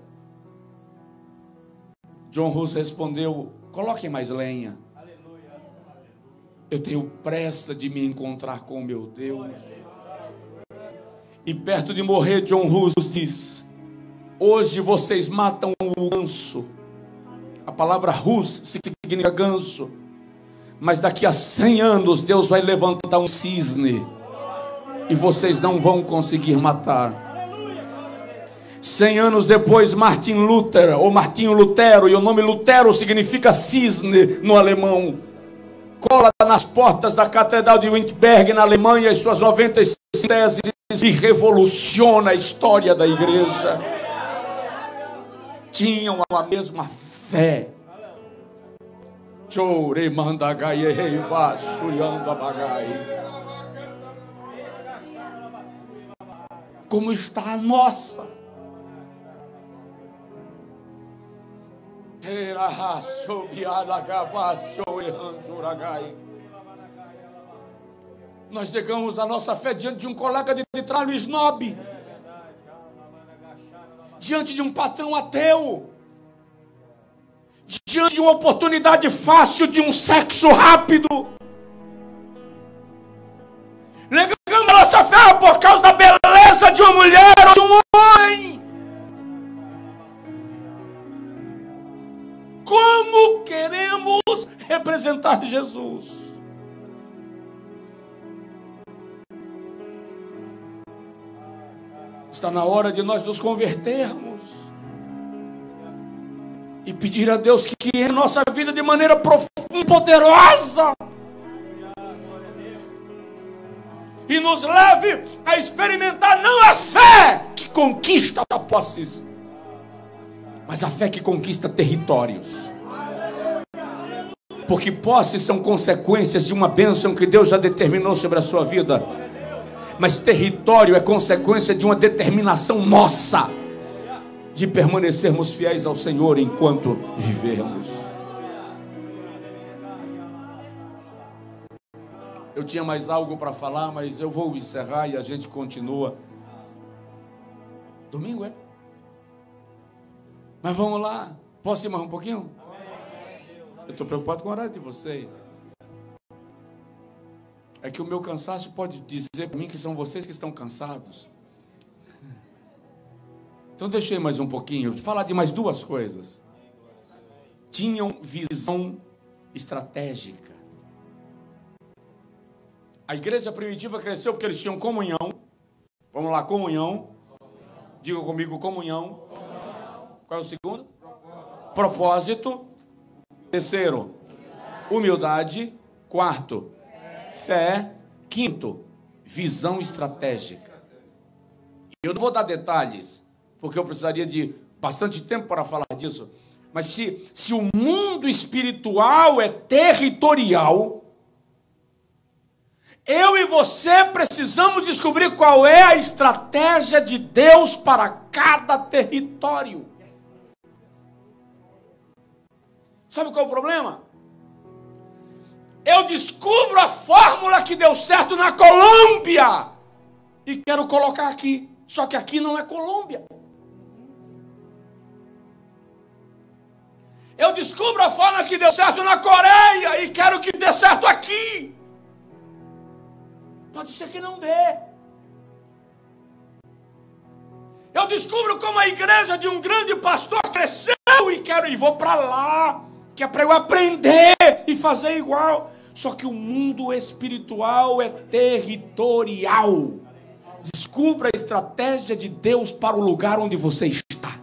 John Hus respondeu: coloquem mais lenha. Eu tenho pressa de me encontrar com meu Deus. E perto de morrer, John Hus diz: hoje vocês matam o ganso. A palavra Hus significa ganso. Mas daqui a 100 anos Deus vai levantar um cisne e vocês não vão conseguir matar. 100 anos depois, Martinho Lutero, e o nome Lutero significa cisne no alemão, cola nas portas da Catedral de Wittenberg, na Alemanha, as suas 96 teses, e revoluciona a história da igreja. Tinham a mesma fé. Como está a nossa? Nós negamos a nossa fé diante de um colega de trabalho snob, diante de um patrão ateu, diante de uma oportunidade fácil de um sexo rápido. nossa fé por causa da beleza de uma mulher ou de um homem. Como queremos representar Jesus? Está na hora de nós nos convertermos e pedir a Deus que entre em nossa vida de maneira profunda e poderosa e nos leve a experimentar não a fé que conquista posses, mas a fé que conquista territórios. Porque posses são consequências de uma bênção que Deus já determinou sobre a sua vida, mas território é consequência de uma determinação nossa de permanecermos fiéis ao Senhor enquanto vivermos. Eu tinha mais algo para falar, mas eu vou encerrar e a gente continua. Domingo, é? Mas vamos lá. Posso ir mais um pouquinho? Eu estou preocupado com o horário de vocês. É que o meu cansaço pode dizer para mim que são vocês que estão cansados. Então deixei mais um pouquinho. Vou falar de mais duas coisas. Tinham visão estratégica. A igreja primitiva cresceu porque eles tinham comunhão. Vamos lá, comunhão. Diga comigo, comunhão. Qual é o segundo? Propósito. Terceiro, humildade. Quarto, fé. Quinto, visão estratégica. Eu não vou dar detalhes, porque eu precisaria de bastante tempo para falar disso. Mas se o mundo espiritual é territorial, eu e você precisamos descobrir qual é a estratégia de Deus para cada território. Sabe qual é o problema? Eu descubro a fórmula que deu certo na Colômbia e quero colocar aqui. Só que aqui não é Colômbia. Eu descubro a fórmula que deu certo na Coreia e quero que dê certo aqui. Pode ser que não dê. Eu descubro como a igreja de um grande pastor cresceu e vou para lá, que é para eu aprender e fazer igual. Só que o mundo espiritual é territorial. Descubra a estratégia de Deus para o lugar onde você está.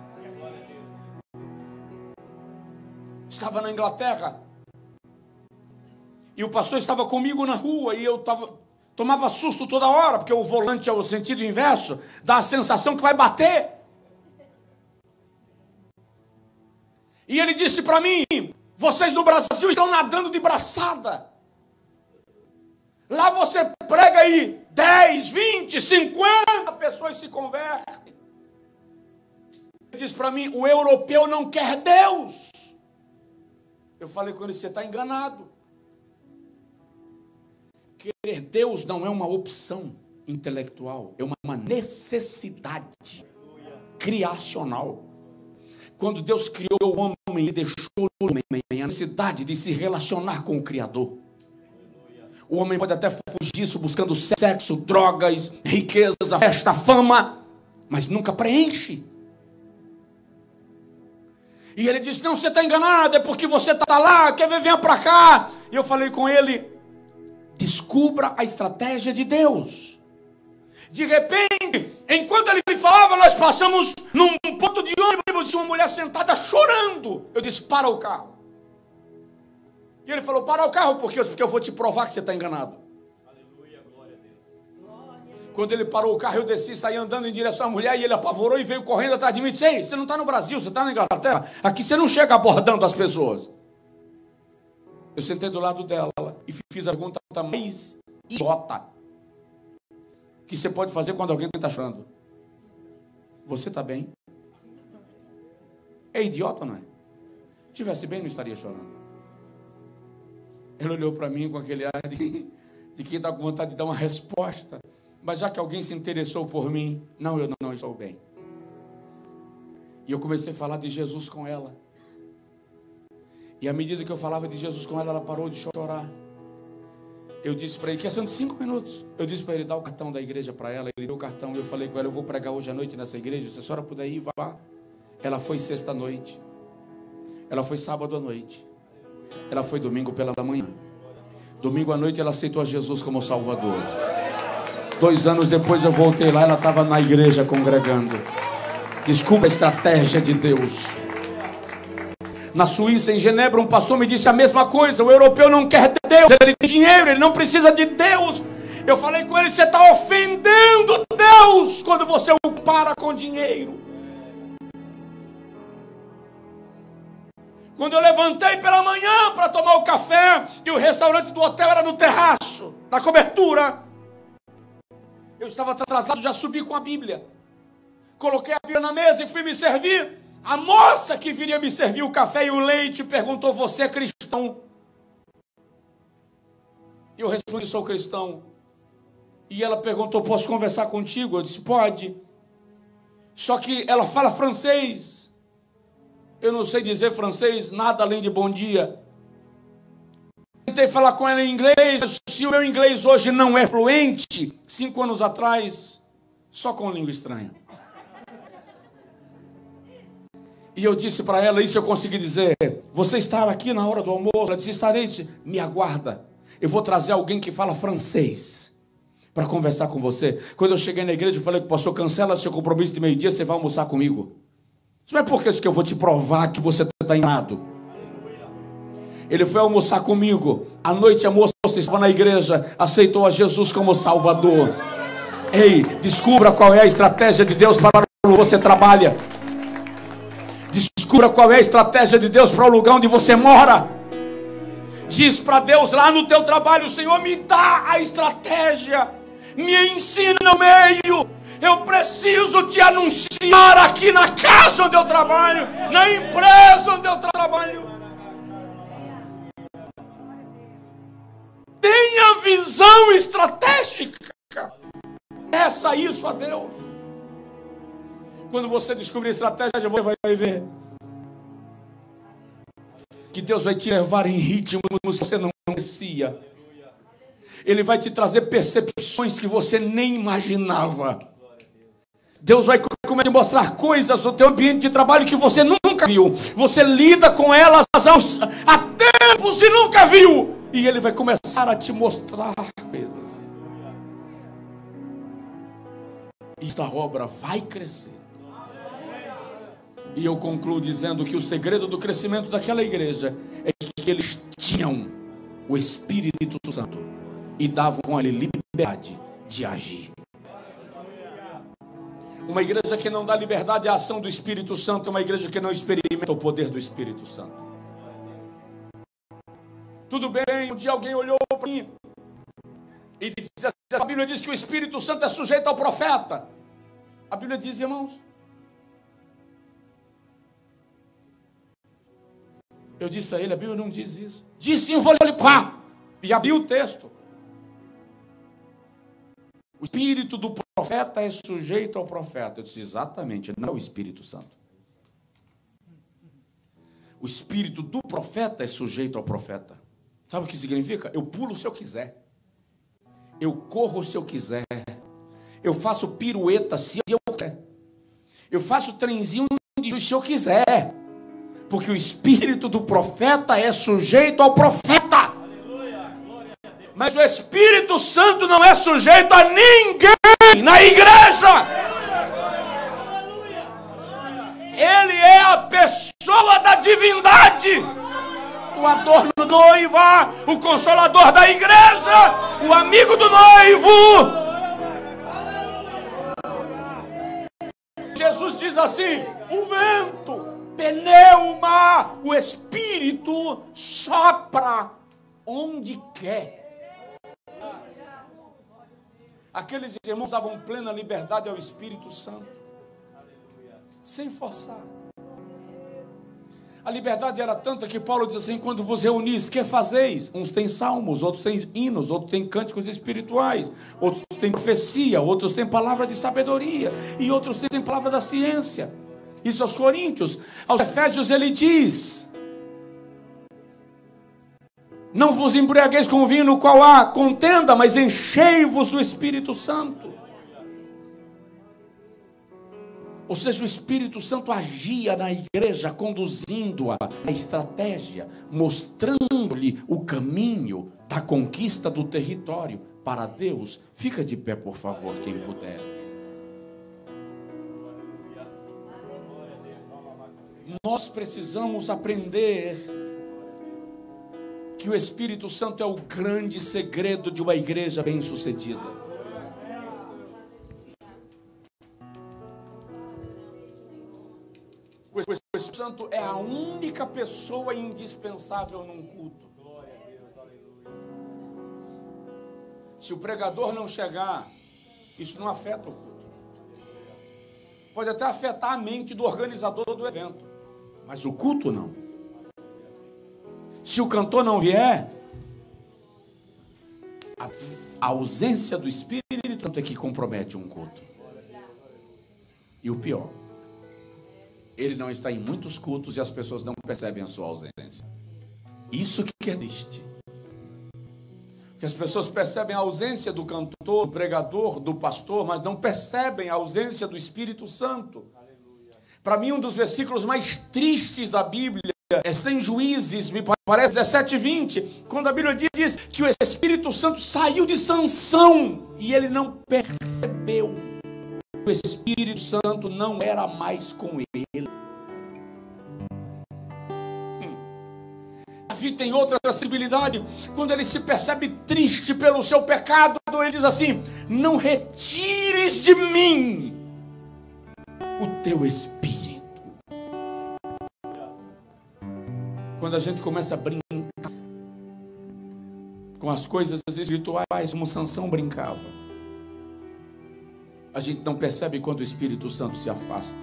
Estava na Inglaterra e o pastor estava comigo na rua e eu tomava susto toda hora, porque o volante é o sentido inverso, dá a sensação que vai bater. E ele disse para mim: vocês no Brasil estão nadando de braçada. Lá você prega aí 10, 20, 50 pessoas se convertem. Ele disse para mim: o europeu não quer Deus. Eu falei com ele: você está enganado. Querer Deus não é uma opção intelectual, é uma necessidade criacional. Quando Deus criou o homem, Ele deixou o homem a necessidade de se relacionar com o Criador. O homem pode até fugir disso buscando sexo, drogas, riqueza, festa, fama, mas nunca preenche. E ele disse: não, você está enganado, é porque você está lá, quer ver, venha para cá. E eu falei com ele: descubra a estratégia de Deus. De repente, enquanto ele falava, nós passamos num ponto de ônibus e uma mulher sentada chorando. Eu disse: para o carro. E ele falou: para o carro, por quê? Porque eu vou te provar que você está enganado. Aleluia, glória a Deus. Quando ele parou o carro, eu desci, saí andando em direção à mulher, e ele apavorou e veio correndo atrás de mim e disse: ei, você não está no Brasil, você está na Inglaterra, aqui você não chega abordando as pessoas. Eu sentei do lado dela e fiz a pergunta mais idiota que você pode fazer quando alguém está chorando: você está bem? É idiota, não é? Se estivesse bem, não estaria chorando. Ele olhou para mim com aquele ar de quem está com vontade de dar uma resposta. Mas já que alguém se interessou por mim, não, eu não estou bem. E eu comecei a falar de Jesus com ela. E à medida que eu falava de Jesus com ela, ela parou de chorar. Eu disse para ele, questão de 5 minutos. Eu disse para ele, dá o cartão da igreja para ela. Ele deu o cartão e eu falei com ela, eu vou pregar hoje à noite nessa igreja. Se a senhora puder ir, vá. Ela foi sexta noite. Ela foi sábado à noite. Ela foi domingo pela manhã. Domingo à noite ela aceitou a Jesus como Salvador. 2 anos depois eu voltei lá, ela estava na igreja congregando. Desculpa a estratégia de Deus. Na Suíça, em Genebra, um pastor me disse a mesma coisa. O europeu não quer Deus, ele tem dinheiro, ele não precisa de Deus. Eu falei com ele, você está ofendendo Deus quando você o para com dinheiro. Quando eu levantei pela manhã para tomar o café, e o restaurante do hotel era no terraço, na cobertura, eu estava atrasado, já subi com a Bíblia. Coloquei a Bíblia na mesa e fui me servir. A moça que viria me servir o café e o leite perguntou, você é cristão? Eu respondi, sou cristão. E ela perguntou, posso conversar contigo? Eu disse, pode. Só que ela fala francês. Eu não sei dizer francês, nada além de bom dia. Tentei falar com ela em inglês. Se o meu inglês hoje não é fluente, 5 anos atrás, só com língua estranha. E eu disse para ela, isso eu consegui dizer, você estará aqui na hora do almoço? Ela disse, estarei. Eu disse, me aguarda, eu vou trazer alguém que fala francês para conversar com você. Quando eu cheguei na igreja, eu falei com o pastor, cancela seu compromisso de meio-dia, você vai almoçar comigo. Isso não é porque eu vou te provar que você está enganado. Ele foi almoçar comigo. À noite a moça estava na igreja, aceitou a Jesus como Salvador. Ei, descubra qual é a estratégia de Deus para onde você trabalha. Descubra qual é a estratégia de Deus para o lugar onde você mora. Diz para Deus lá no teu trabalho, Senhor, me dá a estratégia, me ensina o meio. Eu preciso te anunciar aqui na casa onde eu trabalho, na empresa onde eu trabalho. Tenha visão estratégica. Peça isso a Deus. Quando você descobrir a estratégia, você vai ver que Deus vai te levar em ritmos que você não conhecia. Ele vai te trazer percepções que você nem imaginava. Deus vai começar a te mostrar coisas no teu ambiente de trabalho que você nunca viu. Você lida com elas há tempos e nunca viu. E Ele vai começar a te mostrar coisas. Esta obra vai crescer. E eu concluo dizendo que o segredo do crescimento daquela igreja é que eles tinham o Espírito Santo e davam a ele liberdade de agir. Uma igreja que não dá liberdade à ação do Espírito Santo é uma igreja que não experimenta o poder do Espírito Santo. Tudo bem, um dia alguém olhou para mim e disse assim, a Bíblia diz que o Espírito Santo é sujeito ao profeta. A Bíblia diz, irmãos. Eu disse a ele, a Bíblia não diz isso. Disse sim, eu vou ler, pá! E abri o texto. O espírito do profeta é sujeito ao profeta. Eu disse, exatamente, não é o Espírito Santo. O espírito do profeta é sujeito ao profeta. Sabe o que significa? Eu pulo se eu quiser. Eu corro se eu quiser. Eu faço pirueta se eu quiser. Eu faço trenzinho se eu quiser. Porque o espírito do profeta é sujeito ao profeta. Mas o Espírito Santo não é sujeito a ninguém na igreja. Ele é a pessoa da divindade. O adorno do noiva, o consolador da igreja, o amigo do noivo. Jesus diz assim, o vento, pneuma, o Espírito sopra onde quer. Aqueles irmãos davam plena liberdade ao Espírito Santo, sem forçar. A liberdade era tanta que Paulo diz assim, quando vos reunis, que fazeis? Uns têm salmos, outros têm hinos, outros têm cânticos espirituais, outros têm profecia, outros têm palavra de sabedoria, e outros têm palavra da ciência. Isso aos Coríntios. Aos Efésios ele diz, Não vos embriagueis com vinho no qual há contenda, mas enchei-vos do Espírito Santo. Ou seja, o Espírito Santo agia na igreja, conduzindo-a na estratégia, mostrando-lhe o caminho da conquista do território para Deus. Fica de pé, por favor, quem puder. Nós precisamos aprender que o Espírito Santo é o grande segredo de uma igreja bem-sucedida. O Espírito Santo é a única pessoa indispensável num culto. Se o pregador não chegar, isso não afeta o culto. Pode até afetar a mente do organizador do evento, mas o culto não. Se o cantor não vier, a ausência do Espírito Santo é que compromete um culto. E o pior, ele não está em muitos cultos e as pessoas não percebem a sua ausência. Isso que é triste. Que as pessoas percebem a ausência do cantor, do pregador, do pastor, mas não percebem a ausência do Espírito Santo. Para mim, um dos versículos mais tristes da Bíblia é em Juízes, me parece 17:20, quando a Bíblia diz que o Espírito Santo saiu de Sansão e ele não percebeu. O Espírito Santo não era mais com ele. Davi tem outra sensibilidade. Quando ele se percebe triste pelo seu pecado, ele diz assim: não retires de mim o teu Espírito. Quando a gente começa a brincar com as coisas espirituais, como Sansão brincava, a gente não percebe quando o Espírito Santo se afasta.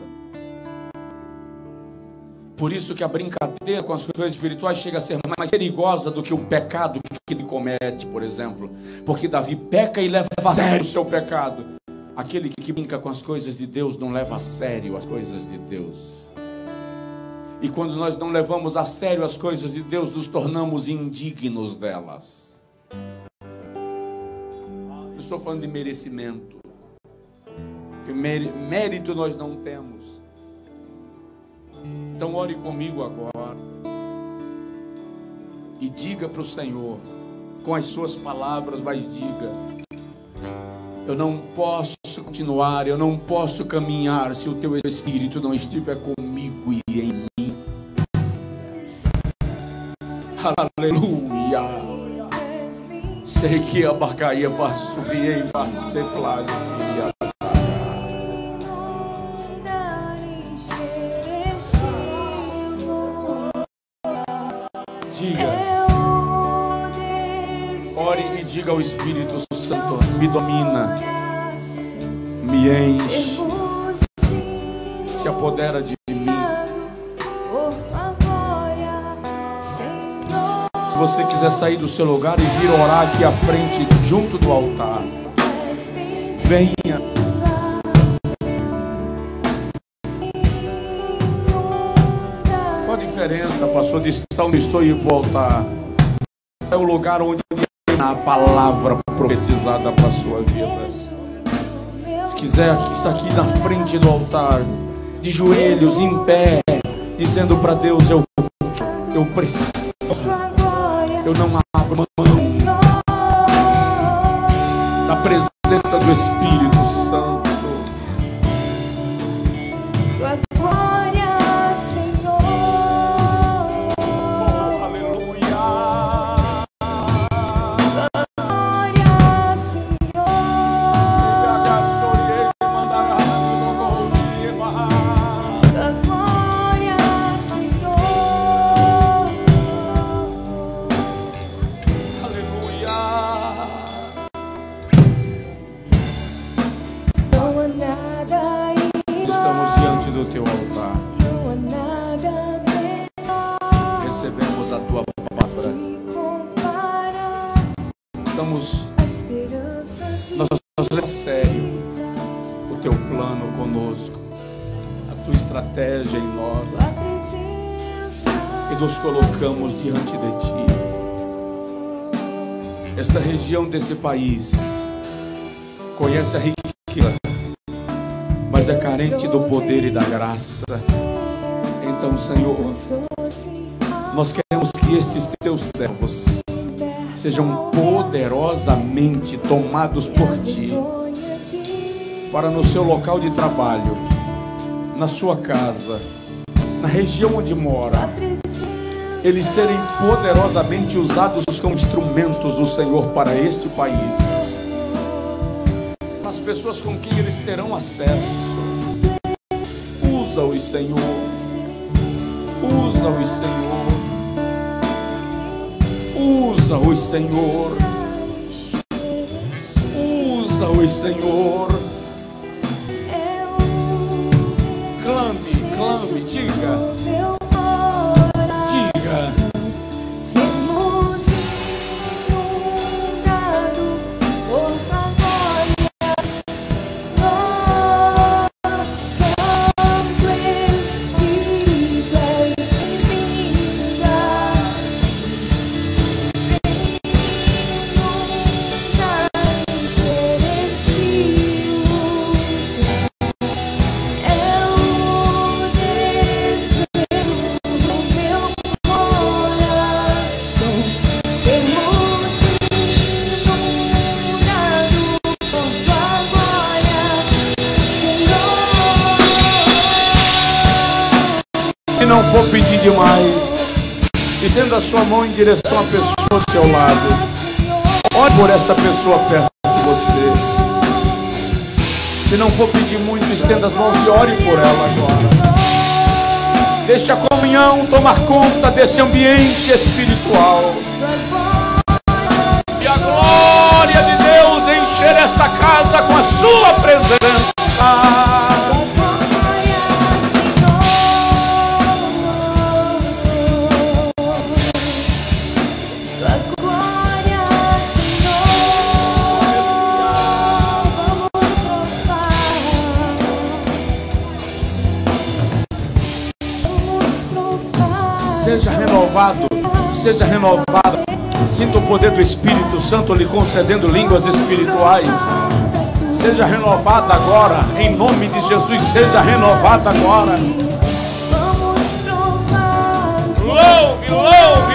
Por isso que a brincadeira com as coisas espirituais chega a ser mais perigosa do que o pecado que ele comete, por exemplo. Porque Davi peca e leva a sério o seu pecado. Aquele que brinca com as coisas de Deus não leva a sério as coisas de Deus. E quando nós não levamos a sério as coisas de Deus, nos tornamos indignos delas. Não estou falando de merecimento. Porque mérito nós não temos. Então ore comigo agora. E diga para o Senhor, com as suas palavras, mas diga: eu não posso continuar, eu não posso caminhar se o teu Espírito não estiver comigo e em mim. Aleluia. Sei que a barcaia vai subir e vai se deplar. Diga, ore e diga ao Espírito Santo: me domina, me enche, se apodera de mim. Se você quiser sair do seu lugar e vir orar aqui à frente, junto do altar, venha. Qual a diferença, pastor, de estar onde estou e ir para o altar? É o lugar onde a palavra profetizada para a sua vida. Se quiser estar aqui na frente do altar, de joelhos, em pé, dizendo para Deus: eu preciso, eu não abro mão da presença do Espírito Santo. Sua glória, Senhor. Oh, aleluia. Sua glória, Senhor. Do teu altar, recebemos a tua palavra. Nós levamos a sério o teu plano conosco, a tua estratégia em nós, e nos colocamos diante de ti. Esta região desse país conhece a riqueza, mas é carente do poder e da graça. Então, Senhor, nós queremos que estes teus servos sejam poderosamente tomados por Ti, para no seu local de trabalho, na sua casa, na região onde mora, eles serem poderosamente usados como instrumentos do Senhor para este país, nas pessoas com quem eles terão acesso. Usa-os, Senhor. Usa-os, Senhor. Usa-os, Senhor. Usa-os, Senhor. Clame, clame, diga. Se não for pedir demais, estenda a sua mão em direção à pessoa ao seu lado. Ore por esta pessoa perto de você. Se não for pedir muito, estenda as mãos e ore por ela agora. Deixe a comunhão tomar conta desse ambiente espiritual. E a glória de Deus encher esta casa com a sua presença. Seja renovado, seja renovada. Sinta o poder do Espírito Santo lhe concedendo línguas espirituais. Seja renovada agora, em nome de Jesus. Seja renovada agora. Louve, louve.